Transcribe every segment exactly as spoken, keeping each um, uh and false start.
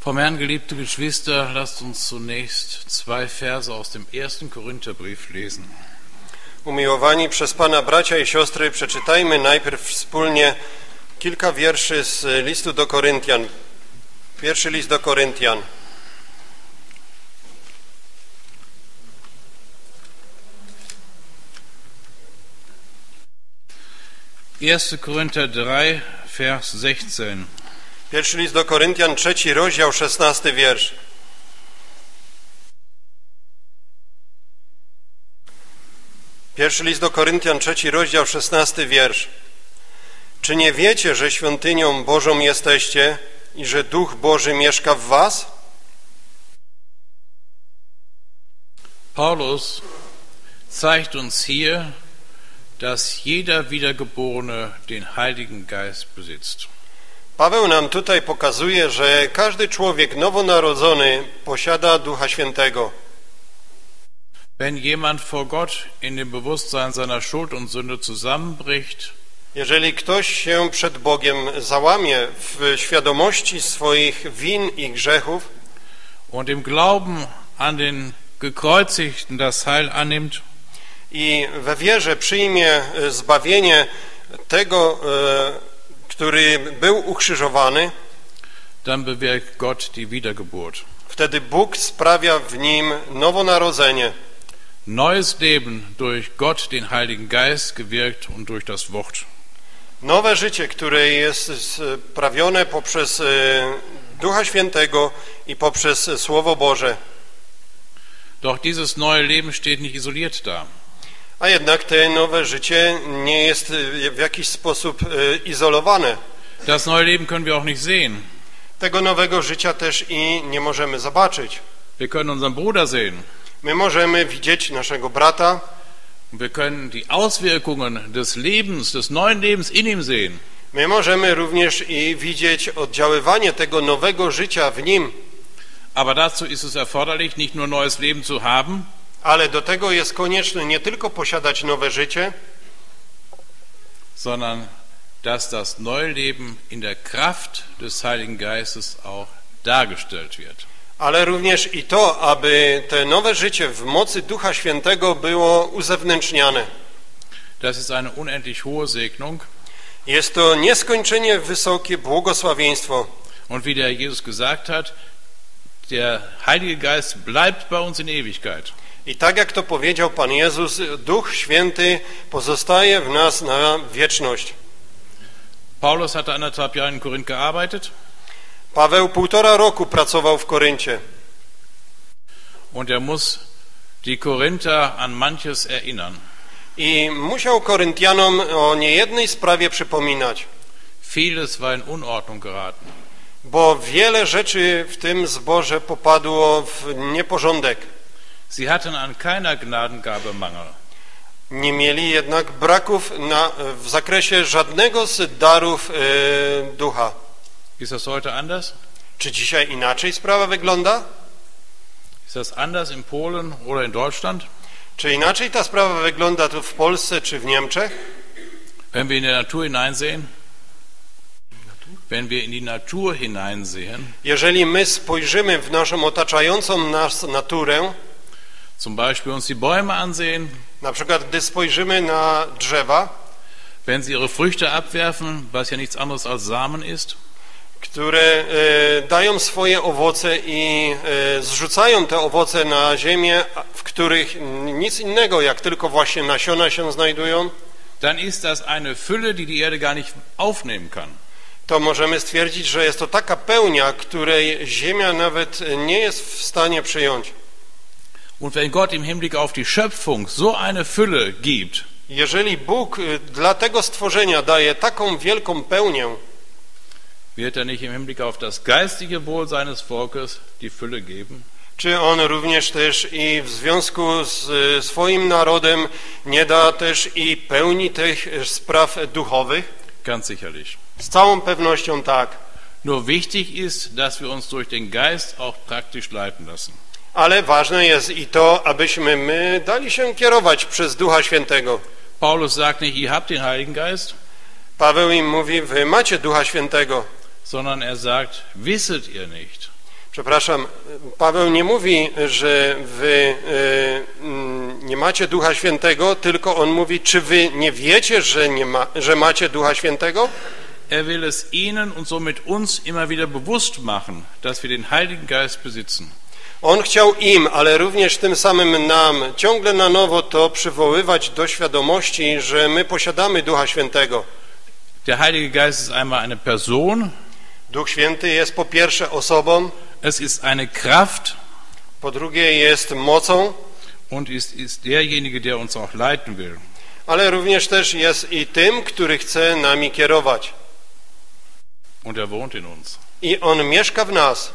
Vom Herrn geliebte Geschwister, lasst uns zunächst zwei Verse aus dem ersten Korintherbrief lesen. Umiłowani przez Pana bracia i siostry, przeczytajmy najpierw wspólnie kilka wierszy z listu do Koryntian. Pierwszy list do Koryntian. erster Korinther drei, Vers sechzehn. Pierwszy list do Koryntian, trzeci rozdział, szesnasty wiersz. Pierwszy list do Koryntian, trzeci rozdział, szesnasty wiersz. Czy nie wiecie, że świątynią Bożą jesteście i że Duch Boży mieszka w was? Paulus zeigt uns hier, dass jeder Wiedergeborene den Heiligen Geist besitzt. Paweł nam tutaj pokazuje, że każdy człowiek nowonarodzony posiada Ducha Świętego. Wenn jemand vor Gott in dem Bewusstsein seiner Schuld und Sünde zusammenbricht, Jeżeli ktoś się przed Bogiem załamie w świadomości swoich win i grzechów und im Glauben an den Gekreuzigten das Heil annimmt, i we wierze przyjmie zbawienie tego, który był ukrzyżowany, dann bewirkt Gott die Wiedergeburt. wtedy Bóg sprawia w nim nowonarodzenie. Neues Leben durch Gott, den Heiligen Geist, gewirkt und durch das Wort. Nowe życie, które jest sprawione poprzez Ducha Świętego i poprzez Słowo Boże. Doch dieses neue Leben steht nicht isoliert da. A jednak to nowe życie nie jest w jakiś sposób izolowane. Das neue Leben können wir auch nicht sehen. Tego nowego życia też i nie możemy zobaczyć. Wir können unseren Bruder sehen. My możemy widzieć naszego brata. Wir können die Auswirkungen des Lebens, des neuen Lebens in ihm sehen. My możemy również i widzieć oddziaływanie tego nowego życia w nim. Aber dazu ist es erforderlich, nicht nur neues Leben zu haben, Ale do tego jest konieczne nie tylko posiadać nowe życie, sondern dass das neue Leben in der Kraft des Heiligen Geistes auch dargestellt wird. ale również i to, aby te nowe życie w mocy Ducha Świętego było uzewnętrzniane. Das ist eine unendlich hohe Segnung. Jest to nieskończenie wysokie błogosławieństwo. Und wie der Jesus gesagt hat, der Heilige Geist bleibt bei uns in Ewigkeit. I tak jak to powiedział Pan Jezus, Duch Święty pozostaje w nas na wieczność. Paulus hatte anderthalb Jahre in Korinth gearbeitet. Paweł półtora roku pracował w Koryncie. Und er muss die Korinther an manches erinnern. I musiał Koryntianom o niejednej sprawie przypominać. Vieles war in Unordnung geraten. Bo wiele rzeczy w tym zborze popadło w nieporządek. Sie hatten an keiner Gnadengabe Mangel. Nie mieli jednak braków na, w zakresie żadnego z darów e, ducha. Ist das heute anders? Czy dzisiaj inaczej sprawa wygląda? Ist das anders in Polen oder in Deutschland? Czy inaczej ta sprawa wygląda tu w Polsce czy w Niemczech? Wenn wir in die Natur hineinsehen, wenn wir in die Natur hineinsehen, Jeżeli my spojrzymy w naszą otaczającą nas naturę, zum Beispiel uns die Bäume ansehen, na przykład gdy spojrzymy na drzewa, wenn sie ihre Früchte abwerfen, was ja nichts anderes als Samen ist, które e, dają swoje owoce i e, zrzucają te owoce na ziemię, w których nic innego jak tylko właśnie nasiona się znajdują, dann ist das eine Fülle, die die Erde gar nicht aufnehmen kann. to możemy stwierdzić, że jest to taka pełnia, której ziemia nawet nie jest w stanie przyjąć. Und wenn Gott im Hinblick auf die Schöpfung so eine Fülle gibt, Jeżeli Bóg dla tego stworzenia daje taką wielką pełnię, wird er nicht im Hinblick auf das geistige Wohl seines Volkes die Fülle geben? czy On również też i w związku z swoim narodem nie da też i pełni tych spraw duchowych? Ganz sicherlich. Z całą pewnością tak. Nur wichtig ist, dass wir uns durch den Geist auch praktisch leiten lassen. Ale ważne jest i to, abyśmy my dali się kierować przez Ducha Świętego. Paulus sagt nicht, ihr habt den Heiligen Geist, Paweł im mówi, wy macie Ducha Świętego, sondern er sagt, wisset ihr nicht. Przepraszam, Paweł nie mówi, że wy y, nie macie Ducha Świętego, tylko on mówi, czy wy nie wiecie, że, nie ma, że macie Ducha Świętego? Er will es ihnen und somit uns immer wieder bewusst machen, dass wir den Heiligen Geist besitzen. On chciał im, ale również tym samym nam ciągle na nowo to przywoływać do świadomości, że my posiadamy Ducha Świętego. Der Heilige Geist ist einmal eine Person. Duch Święty jest po pierwsze osobą, es ist eine Kraft, po drugie jest mocą, und ist, ist derjenige, der uns auch leiten will. Ale również też jest i tym, który chce nami kierować. Und er wohnt in uns. I on mieszka w nas.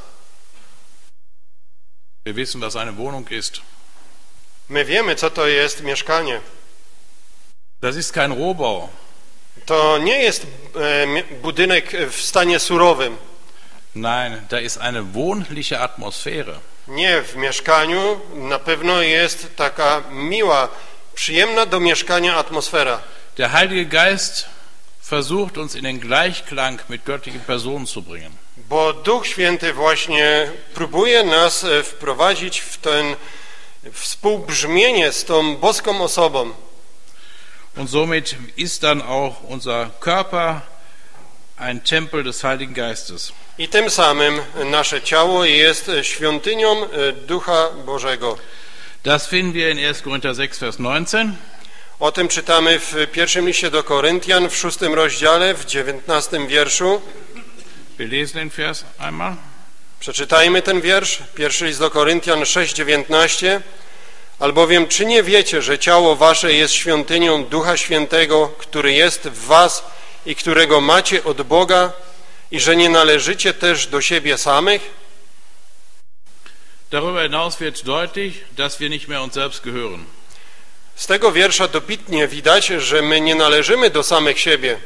Wir wissen, was eine Wohnung ist. My wiemy, co to jest mieszkanie. Das ist kein Rohbau. To nie jest e, budynek w stanie surowym. Nein, da ist eine wohnliche Atmosphäre. Nie, w mieszkaniu na pewno jest taka miła, przyjemna do mieszkania atmosfera. Der Heilige Geist versucht uns in den Gleichklang mit göttlichen Personen zu bringen. Bo Duch Święty właśnie próbuje nas wprowadzić w ten współbrzmienie z tą boską osobą. Und somit ist dann auch unser Körper ein Tempel des Heiligen Geistes. I tym samym nasze ciało jest świątynią Ducha Bożego. Das finden wir in erster Korinther sechs, Vers neunzehn. O tym czytamy w pierwszym liście do Koryntian, w szóstym rozdziale, w dziewiętnastym wierszu. Wir lesen den Vers einmal. Przeczytajmy ten wiersz. Pierwszy list do Koryntian sześć, dziewiętnaście. Albowiem czy nie wiecie, że ciało wasze jest świątynią Ducha Świętego, który jest w was i którego macie od Boga, i że nie należycie też do siebie samych? Darüber hinaus wird deutlich, dass wir nicht mehr uns selbst gehören. Z tego wiersza dobitnie widać, że my nie należymy do samych siebie.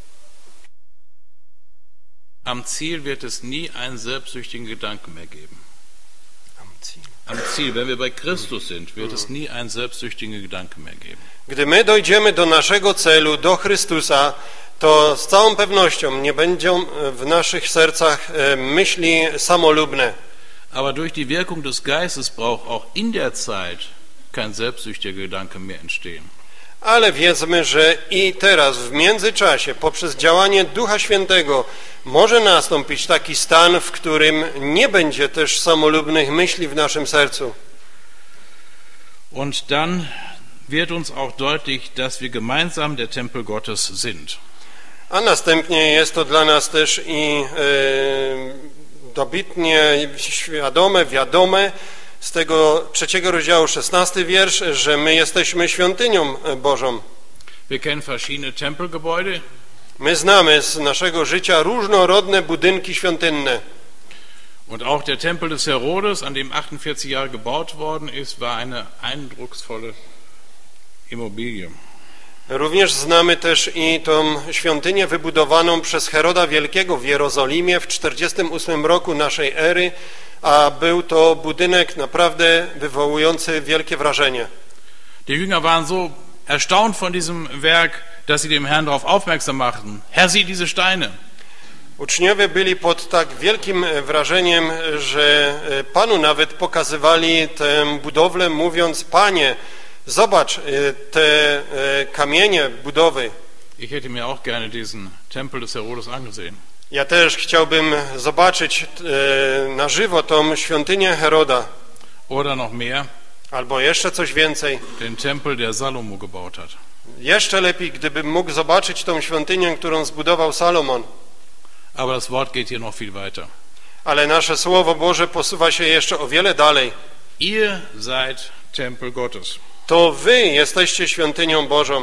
Am Ziel wird es nie einen selbstsüchtigen Gedanken mehr geben. Am Ziel. Am Ziel, wenn wir bei Christus sind, wird es nie einen selbstsüchtigen Gedanken mehr geben. Gdy my dojdziemy do naszego celu, do Chrystusa, to z całą pewnością nie będą w naszych sercach myśli samolubne. Aber durch die Wirkung des Geistes braucht auch in der Zeit kein selbstsüchtiger Gedanke mehr entstehen. Ale wiedzmy, że i teraz w międzyczasie poprzez działanie Ducha Świętego może nastąpić taki stan, w którym nie będzie też samolubnych myśli w naszym sercu. Und dann wird uns auch deutlich, dass wir gemeinsam der Tempel Gottes sind. A następnie jest to dla nas też i e, dobitnie świadome, wiadome z tego trzeciego rozdziału, szesnasty wiersz, że my jesteśmy świątynią Bożą. Wir kennen verschiedene Tempelgebäude. My znamy z naszego życia różnorodne budynki świątynne. Und auch der Tempel des Herodes, an dem achtundvierzig Jahre gebaut worden ist, war eine eindrucksvolle Immobilie. Również znamy też i tą świątynię wybudowaną przez Heroda Wielkiego w Jerozolimie w czterdziestym ósmym roku naszej ery, a był to budynek naprawdę wywołujący wielkie wrażenie. Die Jünger waren so erstaunt von diesem Werk, dass sie dem Herrn darauf aufmerksam machten. Herr, sieh diese Steine. Uczniowie byli pod tak wielkim wrażeniem, że Panu nawet pokazywali tę budowlę, mówiąc: Panie, zobacz te kamienie budowy. Ich hätte mir auch gerne diesen Tempel des Herodes angesehen. Ja też chciałbym zobaczyć na żywo tą świątynię Heroda. Oder noch mehr, Albo jeszcze coś więcej. den Tempel, der Salomo gebaut hat. Jeszcze lepiej, gdybym mógł zobaczyć tą świątynię, którą zbudował Salomon. Aber das Wort geht hier noch viel weiter. Ale nasze Słowo Boże posuwa się jeszcze o wiele dalej. Ihr seid Tempel Gottes. To wy jesteście świątynią Bożą.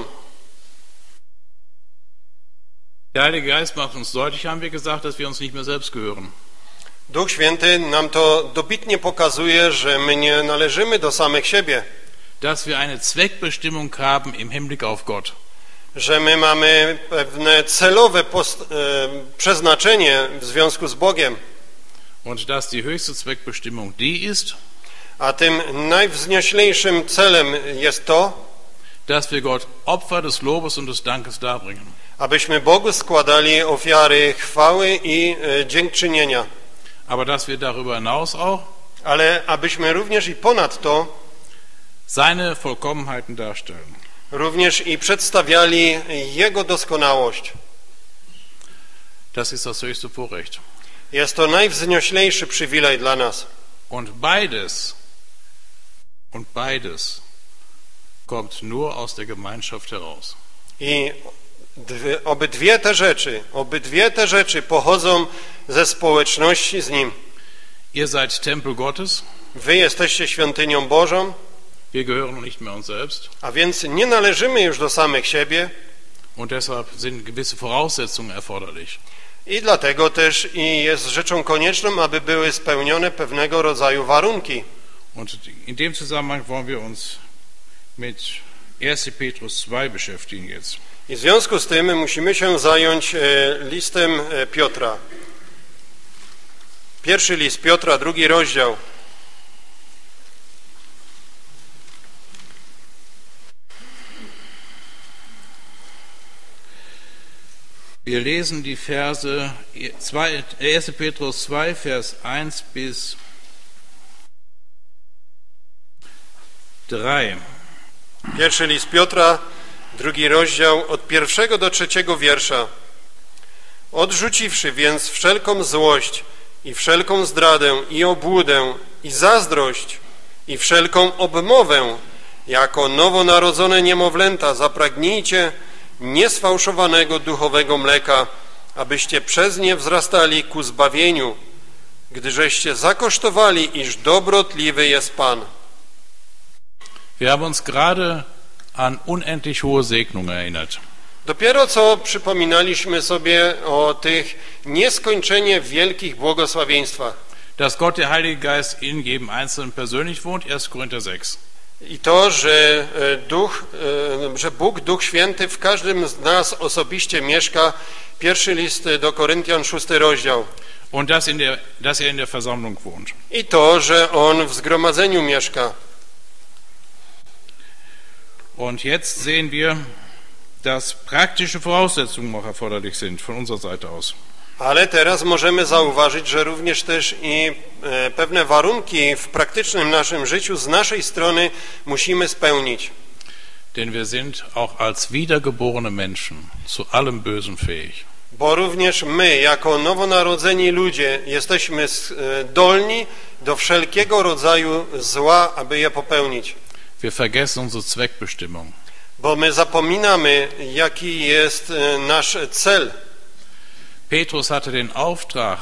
Der Heilige Geist macht uns deutlich, haben wir gesagt, dass wir uns nicht mehr selbst gehören. Duch Święty nam to dobitnie pokazuje, że my nie należymy do samych siebie. Dass wir eine Zweckbestimmung haben im Hinblick auf Gott. Że my mamy pewne celowe post, e, przeznaczenie w związku z Bogiem. Und dass die höchste Zweckbestimmung die ist, A tym najwznioślejszym celem jest to, dass wir Gott Opfer des Lobes und des Dankes darbringen. abyśmy Bogu składali ofiary chwały i e, dziękczynienia. aber dass wir darüber hinaus auch ale abyśmy również i ponad to seine Vollkommenheiten darstellen. również i przedstawiali Jego doskonałość. Das ist das höchste Vorrecht. Jest to najwznioślejszy przywilej dla nas. Und beides, und beides kommt nur aus der Gemeinschaft heraus. I dwie, obydwie te rzeczy, obydwie te rzeczy pochodzą ze społeczności z Nim. Ihr seid Tempel Gottes, Wy jesteście świątynią Bożą, wir gehören nicht mehr uns selbst, a więc nie należymy już do samych siebie und deshalb sind gewisse Voraussetzungen erforderlich. i dlatego też i jest rzeczą konieczną, aby były spełnione pewnego rodzaju warunki. Und in dem Zusammenhang wollen wir uns mit erster Petrus zwei beschäftigen jetzt. I w związku z tym musimy się zająć e, listem e, Piotra. Pierwszy list Piotra, drugi rozdział. Wir lesen die Verse erster Petrus zwei, Vers eins bis drei. Pierwszy list Piotra, drugi rozdział, od pierwszego do trzeciego wiersza. Odrzuciwszy więc wszelką złość i wszelką zdradę i obłudę i zazdrość i wszelką obmowę, jako nowonarodzone niemowlęta zapragnijcie niesfałszowanego duchowego mleka, abyście przez nie wzrastali ku zbawieniu, gdyżeście zakosztowali, iż dobrotliwy jest Pan. Wir haben uns gerade an unendlich hohe Segnungen erinnert. Dopiero co przypominaliśmy sobie o tych nieskończenie wielkich błogosławieństwach. Dass Gott, der Heilige Geist, in jedem Einzelnen persönlich wohnt, erster Korinther sechs. I to, że Duch, że Bóg, Duch Święty w każdym z nas osobiście mieszka. Pierwszy list do Koryntian, szósty rozdział. Und dass, in der, dass er in der Versammlung wohnt. I to, że On w zgromadzeniu mieszka. Und jetzt sehen wir, dass praktische Voraussetzungen noch erforderlich sind von unserer Seite aus. Ale teraz możemy zauważyć, że również też i e, pewne warunki w praktycznym naszym życiu z naszej strony musimy spełnić. Denn wir sind auch als wiedergeborene Menschen zu allem Bösen fähig. Bo również my, jako nowonarodzeni ludzie, jesteśmy zdolni do wszelkiego rodzaju zła, aby je popełnić. Wir vergessen unsere Zweckbestimmung. Bo my zapominamy, jaki jest nasz cel. Petrus hatte den Auftrag,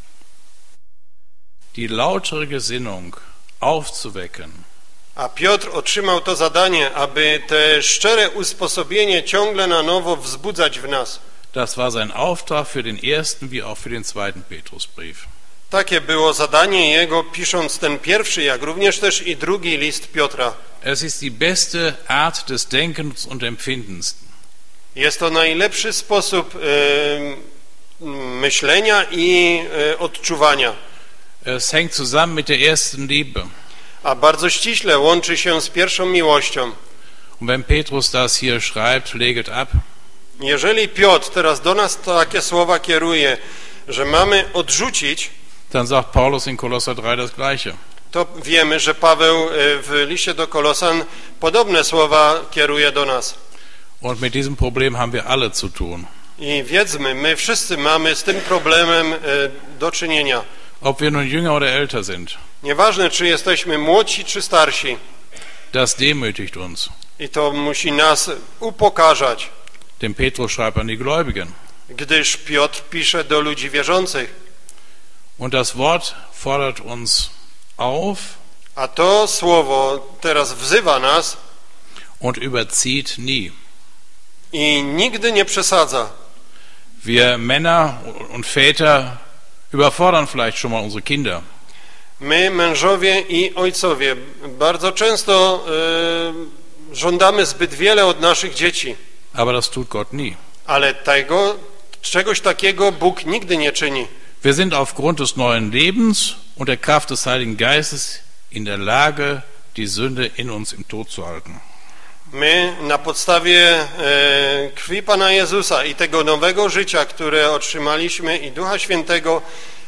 die lautere Gesinnung aufzuwecken. A Piotr otrzymał to zadanie, aby te szczere usposobienie ciągle na nowo wzbudzać w nas. Das war sein Auftrag für den ersten wie auch für den zweiten Petrusbrief. Takie było zadanie jego, pisząc ten pierwszy, jak również też i drugi list Piotra. Es ist die beste Art des Denkens und Empfindens. Jest to najlepszy sposób e, myślenia i e, odczuwania. Es hängt zusammen mit der ersten Liebe. A bardzo ściśle łączy się z pierwszą miłością. Und wenn Petrus das hier schreibt, leget ab. Jeżeli Piotr teraz do nas takie słowa kieruje, że mamy odrzucić, dann sagt Paulus in Kolosser drei das Gleiche. To wiemy, że Paweł w liście do Kolosan podobne słowa kieruje do nas. Und mit diesem Problem haben wir alle zu tun. I wiedzmy, my wszyscy mamy z tym problemem do czynienia. Ob wir nun jünger oder älter sind. Nieważne, czy jesteśmy młodsi, czy starsi. Das demütigt uns. I to musi nas upokarzać. Denn Petrus schreibt an die Gläubigen. Gdyż Piotr pisze do ludzi wierzących. Und das Wort fordert uns auf. A to słowo teraz wzywa nas. Und überzieht nie. I nigdy nie przesadza. Wir Männer und Väter überfordern vielleicht schon mal unsere Kinder. My, mężowie i ojcowie, bardzo często y, żądamy zbyt wiele od naszych dzieci. Aber das tut Gott nie. Ale tego, czegoś takiego Bóg nigdy nie czyni. Wir sind aufgrund des neuen Lebens und der Kraft des Heiligen Geistes in der Lage, die Sünde in uns im Tod zu halten. My na podstawie e, krwi Pana Jezusa i tego nowego życia, które otrzymaliśmy i Ducha Świętego,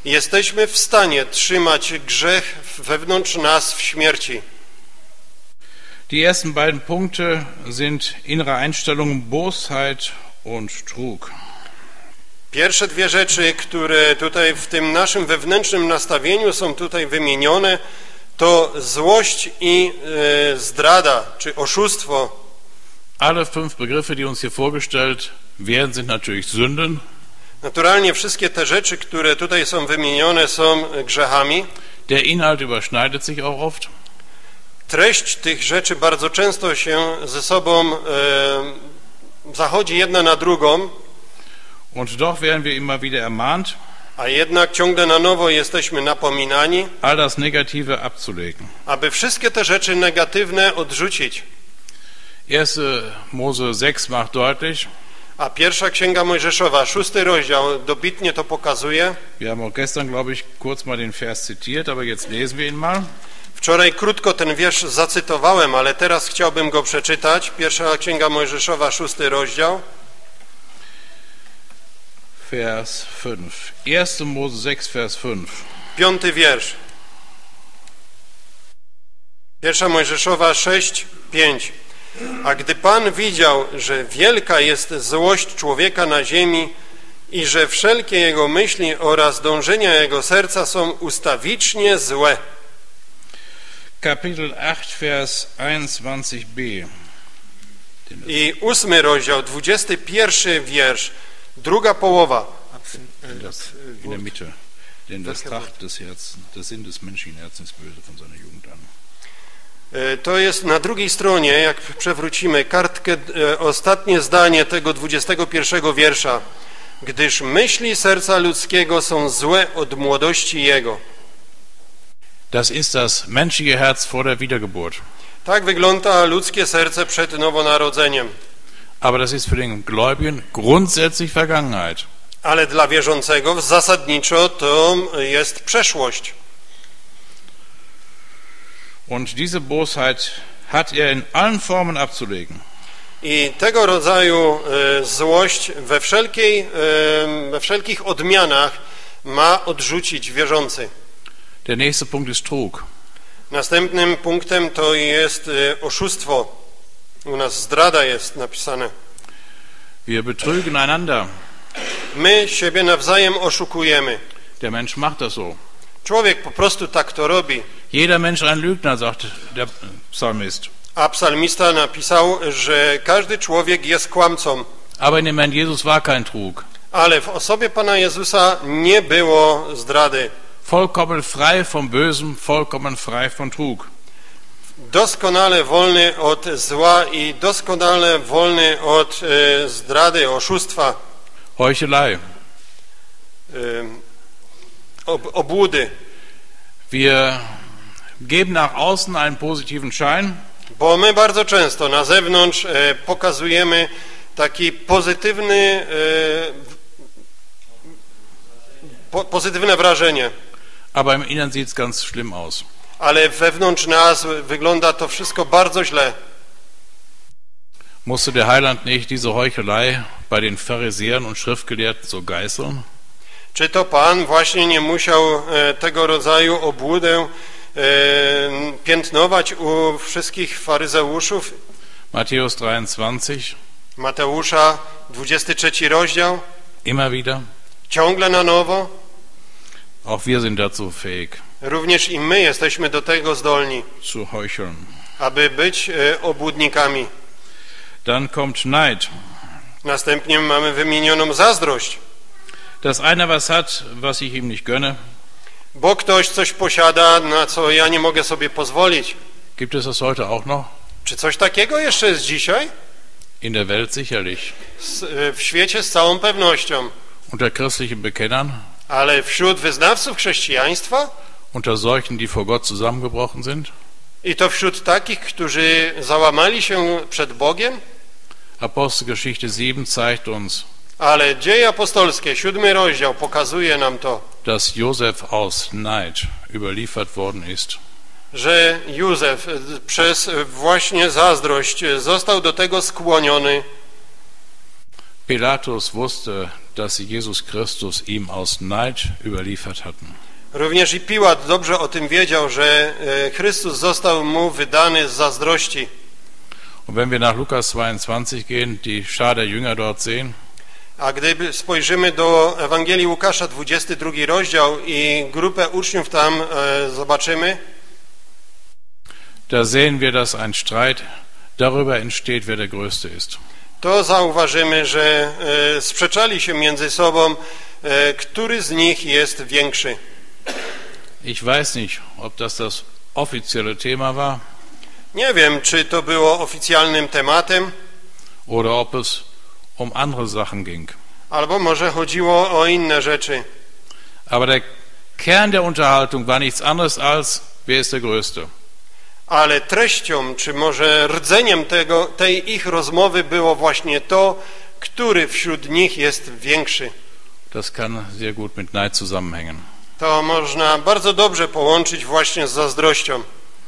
jesteśmy w stanie trzymać grzech wewnątrz nas w śmierci. Die ersten beiden Punkte sind innere Einstellung, Bosheit und Trug. Pierwsze dwie rzeczy, które tutaj w tym naszym wewnętrznym nastawieniu są tutaj wymienione, to złość i e, zdrada, czy oszustwo. Alle fünf Begriffe, die uns hier vorgestellt werden, sind natürlich Sünden. Naturalnie wszystkie te rzeczy, które tutaj są wymienione, są grzechami. Der Inhalt überschneidet sich auch oft. Treść tych rzeczy bardzo często się ze sobą e, zachodzi jedna na drugą. Und doch werden wir immer wieder ermahnt, A jednak ciągle na nowo jesteśmy napominani, all das Negative abzulegen. aby wszystkie te rzeczy negatywne odrzucić. erster Mose sechs macht deutlich, A pierwsza Księga Mojżeszowa, szósty rozdział, dobitnie to pokazuje. wir haben auch gestern, glaube ich, kurz mal den Vers zitiert, aber jetzt lesen wir ihn mal. Wczoraj krótko ten wiersz zacytowałem, ale teraz chciałbym go przeczytać. Pierwsza Księga Mojżeszowa, szósty rozdział. Vers fünf. erster Mose sechs, Vers fünf. Piąty wiersz. Pierwsza Mojżeszowa sześć, pięć. A gdy Pan widział, że wielka jest złość człowieka na ziemi i że wszelkie jego myśli oraz dążenia jego serca są ustawicznie złe. Kapitel acht, Vers einundzwanzig b. I ósmy rozdział, dwudziesty pierwszy wiersz, druga połowa. In der Mitte. Denn das Tracht des Herzens, der Sinn des menschlichen Herzens ist böse von seiner Jugend an. To jest na drugiej stronie, jak przewrócimy kartkę, ostatnie zdanie tego dwudziestego pierwszego wiersza. Gdyż myśli serca ludzkiego są złe od młodości jego. Das ist das menschliche Herz vor der Wiedergeburt. Tak wygląda ludzkie serce przed nowonarodzeniem. Aber das ist für den Gläubigen grundsätzlich Vergangenheit. Ale dla wierzącego zasadniczo to jest przeszłość. Und diese Bosheit hat er in allen Formen abzulegen. I tego rodzaju e, złość we, wszelkiej, e, we wszelkich odmianach ma odrzucić wierzący. Der nächste Punkt ist Trug. Następnym punktem to jest e, oszustwo. U nas zdrada jest napisane. Wir betrügen einander. My siebie nawzajem oszukujemy. Der Mensch macht das so. Człowiek po prostu tak to robi. Jeder Mensch ein Lügner, sagt der Psalmist. A psalmista napisał, że każdy człowiek jest kłamcą. Aber in dem Herrn Jesus war kein Trug. Ale w osobie Pana Jezusa nie było zdrady. Vollkommen frei vom Bösen, vollkommen frei von Trug. Doskonale wolny od zła i doskonale wolny od e, zdrady, oszustwa, Heuchelei. e, ob, obłudy. Wir geben nach außen einen positiven Schein, Bo my bardzo często na zewnątrz e, pokazujemy taki pozytywny, e, po, pozytywne wrażenie, aber im Inneren sieht es ganz schlimm aus. ale wewnątrz nas wygląda to wszystko bardzo źle. Musste der Heiland nicht diese Heuchelei bei den Pharisäern und Schriftgelehrten so geißeln? Czy to Pan właśnie nie musiał e, tego rodzaju obłudę e, piętnować u wszystkich faryzeuszów? Matthäus dreiundzwanzig, Mateusza, dwudziesty trzeci rozdział, immer wieder. ciągle na nowo. Auch wir sind dazu fähig, Również i my jesteśmy do tego zdolni, zu heucheln. aby być e, obłudnikami. Dann kommt Neid. Następnie mamy wymienioną zazdrość. Dass einer was hat, was ich ihm nicht gönne. Bo ktoś coś posiada, na co ja nie mogę sobie pozwolić. Gibt es das heute auch noch? Czy coś takiego jeszcze jest dzisiaj? In der Welt sicherlich. S- e, w świecie z całą pewnością. Unter christlichen Bekennern, Ale wśród wyznawców chrześcijaństwa unter solchen, die vor Gott zusammengebrochen sind. i to wśród takich, którzy załamali się przed Bogiem, Apostelgeschichte sieben zeigt uns, ale Dzieje Apostolskie, siódmy rozdział pokazuje nam to, dass Josef aus Neid überliefert worden ist. że Józef przez właśnie zazdrość został do tego skłoniony. Pilatus wusste, dass sie Jesus Christus ihm aus Neid überliefert hatten. Również i Piłat dobrze o tym wiedział, że Chrystus został mu wydany z zazdrości. Und wenn wir nach Lukas zweiundzwanzig gehen, die Schar der Jünger dort sehen, a gdy spojrzymy do Ewangelii Łukasza, dwudziesty drugi rozdział i grupę uczniów tam e, zobaczymy, da sehen wir, dass ein Streit darüber entsteht, wer der Größte ist. To zauważymy, że e, sprzeczali się między sobą, e, który z nich jest większy. Ich weiß nicht, ob das das offizielle Thema war. Nie wiem, czy to było oficjalnym tematem, oder ob es um andere Sachen ging. Albo może chodziło o inne rzeczy. Aber der Kern der Unterhaltung war nichts anderes als, wer ist der Größte. Ale treścią, czy może rdzeniem tego, tej ich rozmowy było właśnie to, który wśród nich jest większy. Das kann sehr gut mit Neid zusammenhängen. To można bardzo dobrze połączyć właśnie z zazdrością.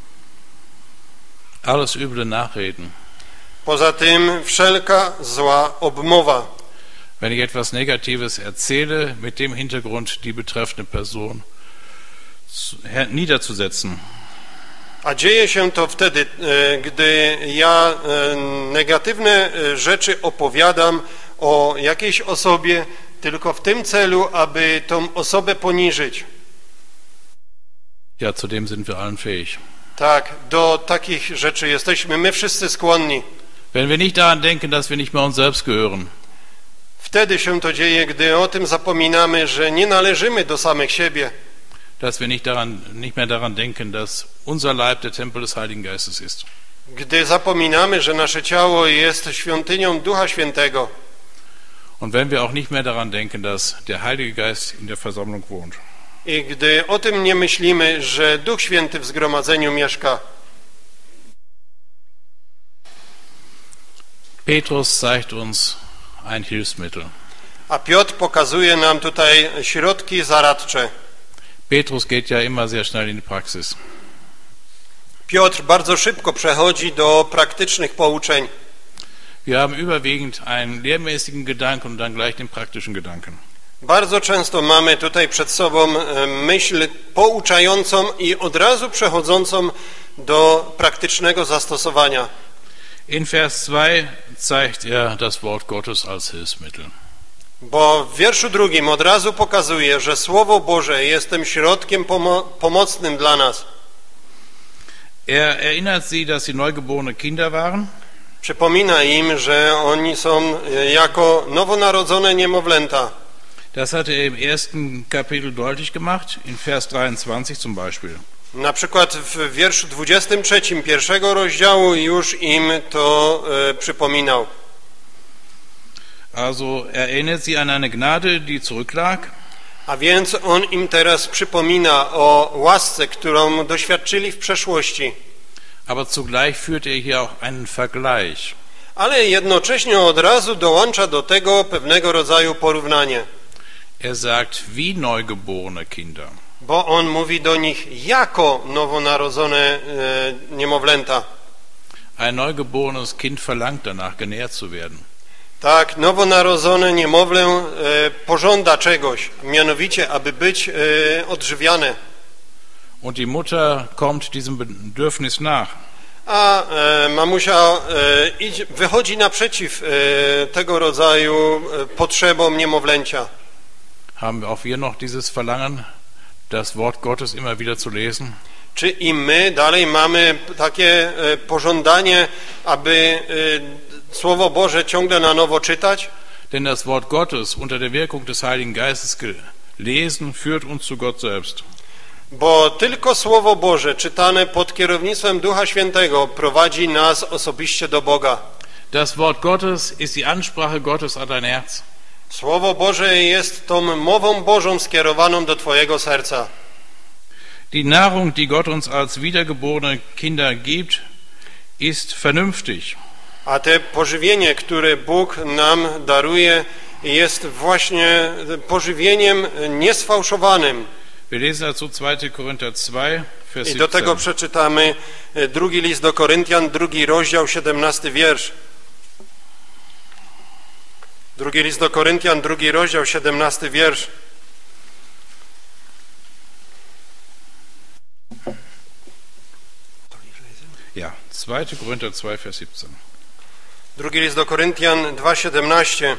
Alles üble Nachreden. Poza tym wszelka zła obmowa. Wenn ich etwas Negatives erzähle, mit dem Hintergrund, die betreffende Person niederzusetzen. A dzieje się to wtedy, gdy ja negatywne rzeczy opowiadam o jakiejś osobie, tylko w tym celu, aby tą osobę poniżyć. Ja, zu dem sind wir allen fähig. Tak, do takich rzeczy jesteśmy my wszyscy skłonni. Wenn wir nicht daran denken, dass wir nicht mehr uns selbst gehören. Wtedy się to dzieje, gdy o tym zapominamy, że nie należymy do samych siebie. Dass wir nicht daran, nicht mehr daran denken, dass unser Leib der Tempel des Heiligen Geistes ist. Gdy zapominamy, że nasze ciało jest świątynią Ducha Świętego. Und wenn wir auch nicht mehr daran denken, dass der Heilige Geist in der Versammlung wohnt. I gdy o tym nie myślimy, że Duch Święty w zgromadzeniu mieszka. Petrus zeigt uns ein Hilfsmittel. A Piotr pokazuje nam tutaj środki zaradcze. Petrus geht ja immer sehr schnell in die Praxis. Piotr bardzo szybko przechodzi do praktycznych pouczeń. Wir haben überwiegend einen lehrmäßigen Gedanken und dann gleich den praktischen Gedanken. Bardzo często mamy tutaj przed sobą myśl pouczającą i od razu przechodzącą do praktycznego zastosowania. In Vers zwei zeigt er das Wort Gottes als Hilfsmittel. Bo w wierszu drugim od razu pokazuje, że Słowo Boże jest tym środkiem pomo pomocnym dla nas. Er erinnert sie, dass sie neugeborene Kinder waren. Przypomina im, że oni są jako nowonarodzone niemowlęta. Das hat er im ersten Kapitel deutlich gemacht, in Vers dreiundzwanzig zum Beispiel. Na przykład w wierszu dwudziestym trzecim pierwszego rozdziału już im to e, przypominał. Also er erinnert sie an eine Gnade, die zurücklag. A więc on im teraz przypomina o łasce, którą doświadczyli w przeszłości. Aber zugleich führt er hier auch einen Vergleich. Ale jednocześnie od razu dołącza do tego pewnego rodzaju porównanie. Er sagt, wie neugeborene Kinder. Bo on mówi do nich jako nowonarodzone e, niemowlęta. Ein neugeborenes Kind verlangt danach, genährt zu werden. Tak, nowonarodzone niemowlę e, pożąda czegoś, mianowicie, aby być e, odżywiane. Und die Mutter kommt diesem Bedürfnis nach. A e, mamusia e, idź, wychodzi naprzeciw e, tego rodzaju e, potrzebom niemowlęcia. Haben auch wir noch dieses Verlangen, das Wort Gottes immer wieder zu lesen? Czy i my dalej mamy takie e, pożądanie, aby e, Słowo Boże ciągle na nowo czytać? Denn das Wort Gottes unter der Wirkung des Heiligen Geistes gelesen führt uns zu Gott selbst. Bo tylko Słowo Boże czytane pod kierownictwem Ducha Świętego prowadzi nas osobiście do Boga. Das Wort Gottes ist die Ansprache Gottes an dein Herz. Słowo Boże jest tą mową Bożą skierowaną do twojego serca. Die Nahrung, die Gott uns als wiedergeborene Kinder gibt, ist vernünftig. A te pożywienie, które Bóg nam daruje, jest właśnie pożywieniem niesfałszowanym. Wir lesen dazu zweiter Korinther zwei, Vers I do tego siebzehn. przeczytamy drugi list do Koryntian, drugi rozdział, siedemnasty wiersz. Drugi list do Koryntian, drugi rozdział, siedemnasty wiersz. Ja, zweiter Korinther zwei, Vers siebzehn. Drugi list do Koryntian dwa, siedemnaście.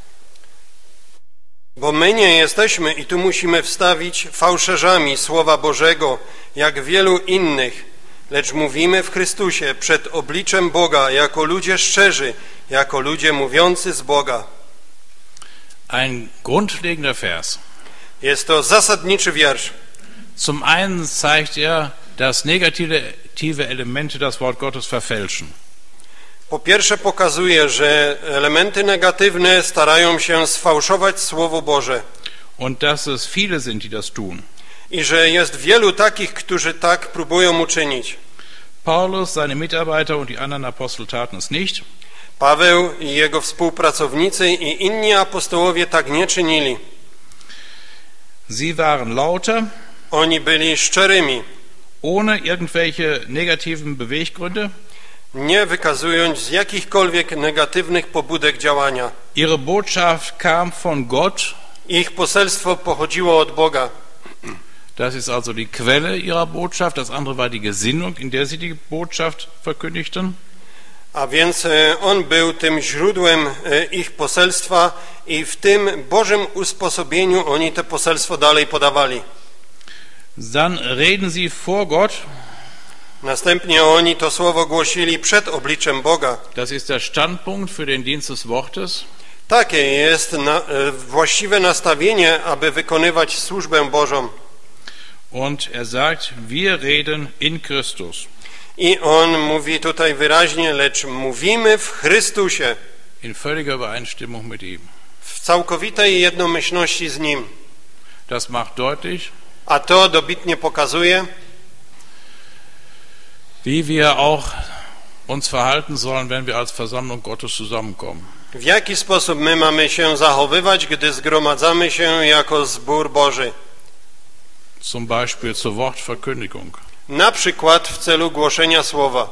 Bo my nie jesteśmy, i tu musimy wstawić, fałszerzami Słowa Bożego, jak wielu innych, lecz mówimy w Chrystusie przed obliczem Boga, jako ludzie szczerzy, jako ludzie mówiący z Boga. Ein grundlegender Vers. Jest to zasadniczy wiersz. Zum einen zeigt er, dass negative Elemente das Wort Gottes verfälschen. Po pierwsze pokazuje, że elementy negatywne starają się sfałszować Słowo Boże. Und dass es viele sind, die das tun. I że jest wielu takich, którzy tak próbują uczynić. Paulus, seine Mitarbeiter und die anderen Apostel taten es nicht. Paweł i jego współpracownicy i inni apostołowie tak nie czynili. Sie waren lauter, Oni byli szczerymi, ohne irgendwelche negativen Beweggründe. nie wykazując z jakichkolwiek negatywnych pobudek działania. Ihre Botschaft kam von Gott. Ich poselstwo pochodziło od Boga. Das ist also die Quelle ihrer Botschaft. Das andere war die Gesinnung, in der sie die Botschaft verkündigten. A więc on był tym źródłem ich poselstwa i w tym Bożym usposobieniu oni to poselstwo dalej podawali. Dann reden sie vor Gott. Następnie oni to słowo głosili przed obliczem Boga. Das ist der Standpunkt für den Dienst des Wortes. Takie jest na, właściwe nastawienie, aby wykonywać służbę Bożą. Und er sagt, wir reden in Christus. I on mówi tutaj wyraźnie, lecz mówimy w Chrystusie. In völliger Übereinstimmung mit ihm. W całkowitej jednomyślności z Nim. Das macht deutlich, A to dobitnie pokazuje, wie wir auch uns verhalten sollen, wenn wir als Versammlung Gottes zusammenkommen. w jaki sposób my mamy się zachowywać, gdy zgromadzamy się jako zbór Boży. Zum Beispiel zur Wortverkündigung. Na przykład w celu głoszenia słowa.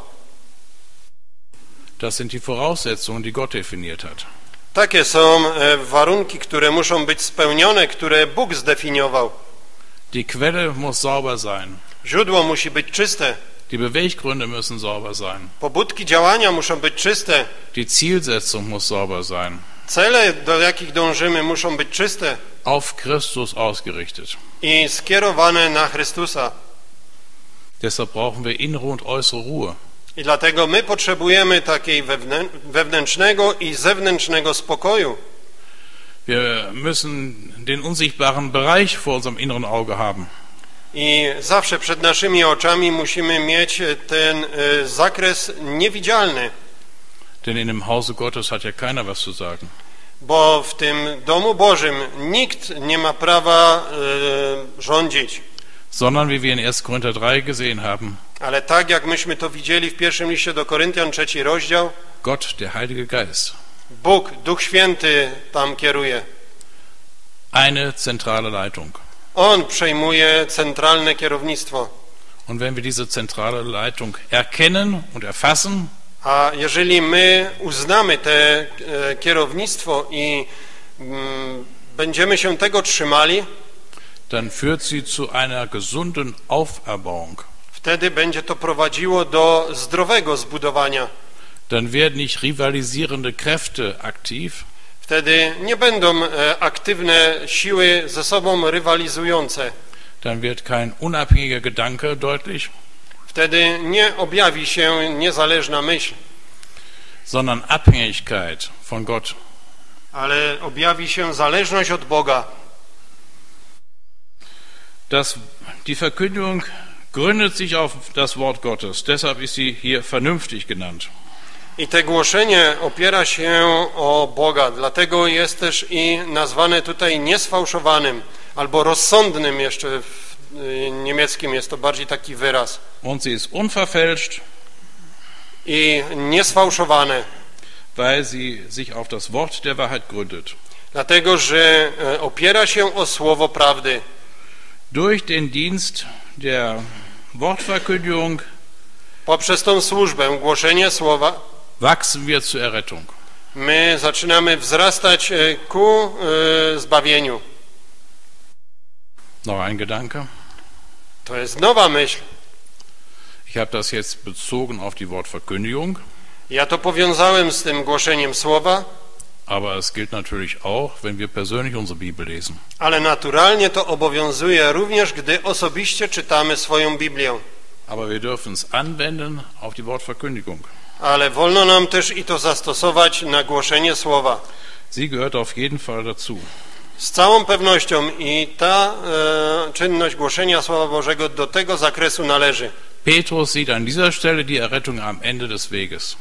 Das sind die Voraussetzungen, die Gott definiert hat. Takie są warunki, które muszą być spełnione, które Bóg zdefiniował. Die Quelle muss sauber sein. Źródło musi być czyste. Die Beweggründe müssen sauber sein. Pobudki działania muszą być czyste. Die Zielsetzung muss sauber sein. Cele, do jakich dążymy, muszą być czyste Auf Christus ausgerichtet. i skierowane na Chrystusa. Deshalb brauchen wir innere und äußere Ruhe. I dlatego my potrzebujemy takiej wewnętrznego i zewnętrznego spokoju. Wir müssen den unsichtbaren Bereich vor unserem inneren Auge haben. I zawsze przed naszymi oczami musimy mieć ten zakres niewidzialny. Denn in dem Hause Gottes hat ja keiner was zu sagen. Bo w tym domu Bożym nikt nie ma prawa e, rządzić. Sondern, wie wir in erster Korinther drei gesehen haben, Ale tak jak myśmy to widzieli w pierwszym liście do Koryntian, trzeci rozdział, Gott, der Heilige Geist, Bóg, Duch Święty tam kieruje. eine zentrale Leitung. On przejmuje centralne kierownictwo. Und wenn wir diese zentrale Leitung erkennen und erfassen, A jeżeli my uznamy te e, kierownictwo i mm, będziemy się tego trzymali, dann führt sie zu einer gesunden Auferbauung. wtedy będzie to prowadziło do zdrowego zbudowania. Dann werden nicht rivalisierende Kräfte aktiv, Wtedy nie będą e, aktywne siły ze sobą rywalizujące. dann wird kein unabhängiger Gedanke deutlich, Wtedy nie objawi się niezależna myśl, sondern Abhängigkeit von Gott. ale objawi się zależność od Boga. Das, die Verkündigung gründet sich auf das Wort Gottes, deshalb ist sie hier vernünftig genannt. I te głoszenie opiera się o Boga, dlatego jest też i nazwane tutaj niesfałszowanym, albo rozsądnym jeszcze w niemieckim jest to bardziej taki wyraz. Und sie ist unverfälscht, I niesfałszowane, weil sie sich auf das Wort der Wahrheit gründet. dlatego że opiera się o słowo prawdy. Durch den Dienst der Wortverkündigung Poprzez tą służbę, głoszenie słowa, wachsen wir zur Errettung. My zaczynamy wzrastać e, ku e, zbawieniu. Noch ein Gedanke. To jest nowa myśl. Ich habe das jetzt bezogen auf die Wortverkündigung. Ja to powiązałem z tym głoszeniem słowa, Aber es gilt natürlich auch, wenn wir persönlich unsere Bibel lesen. ale naturalnie to obowiązuje również, gdy osobiście czytamy swoją Biblię. Aber wir dürfen es anwenden auf die Wortverkündigung. Ale wolno nam też i to zastosować na głoszenie słowa. Sie gehört auf jeden Fall dazu. Z całą pewnością i ta e, czynność głoszenia Słowa Bożego do tego zakresu należy. Petrus sieht an dieser Stelle die Errettung am Ende des Weges.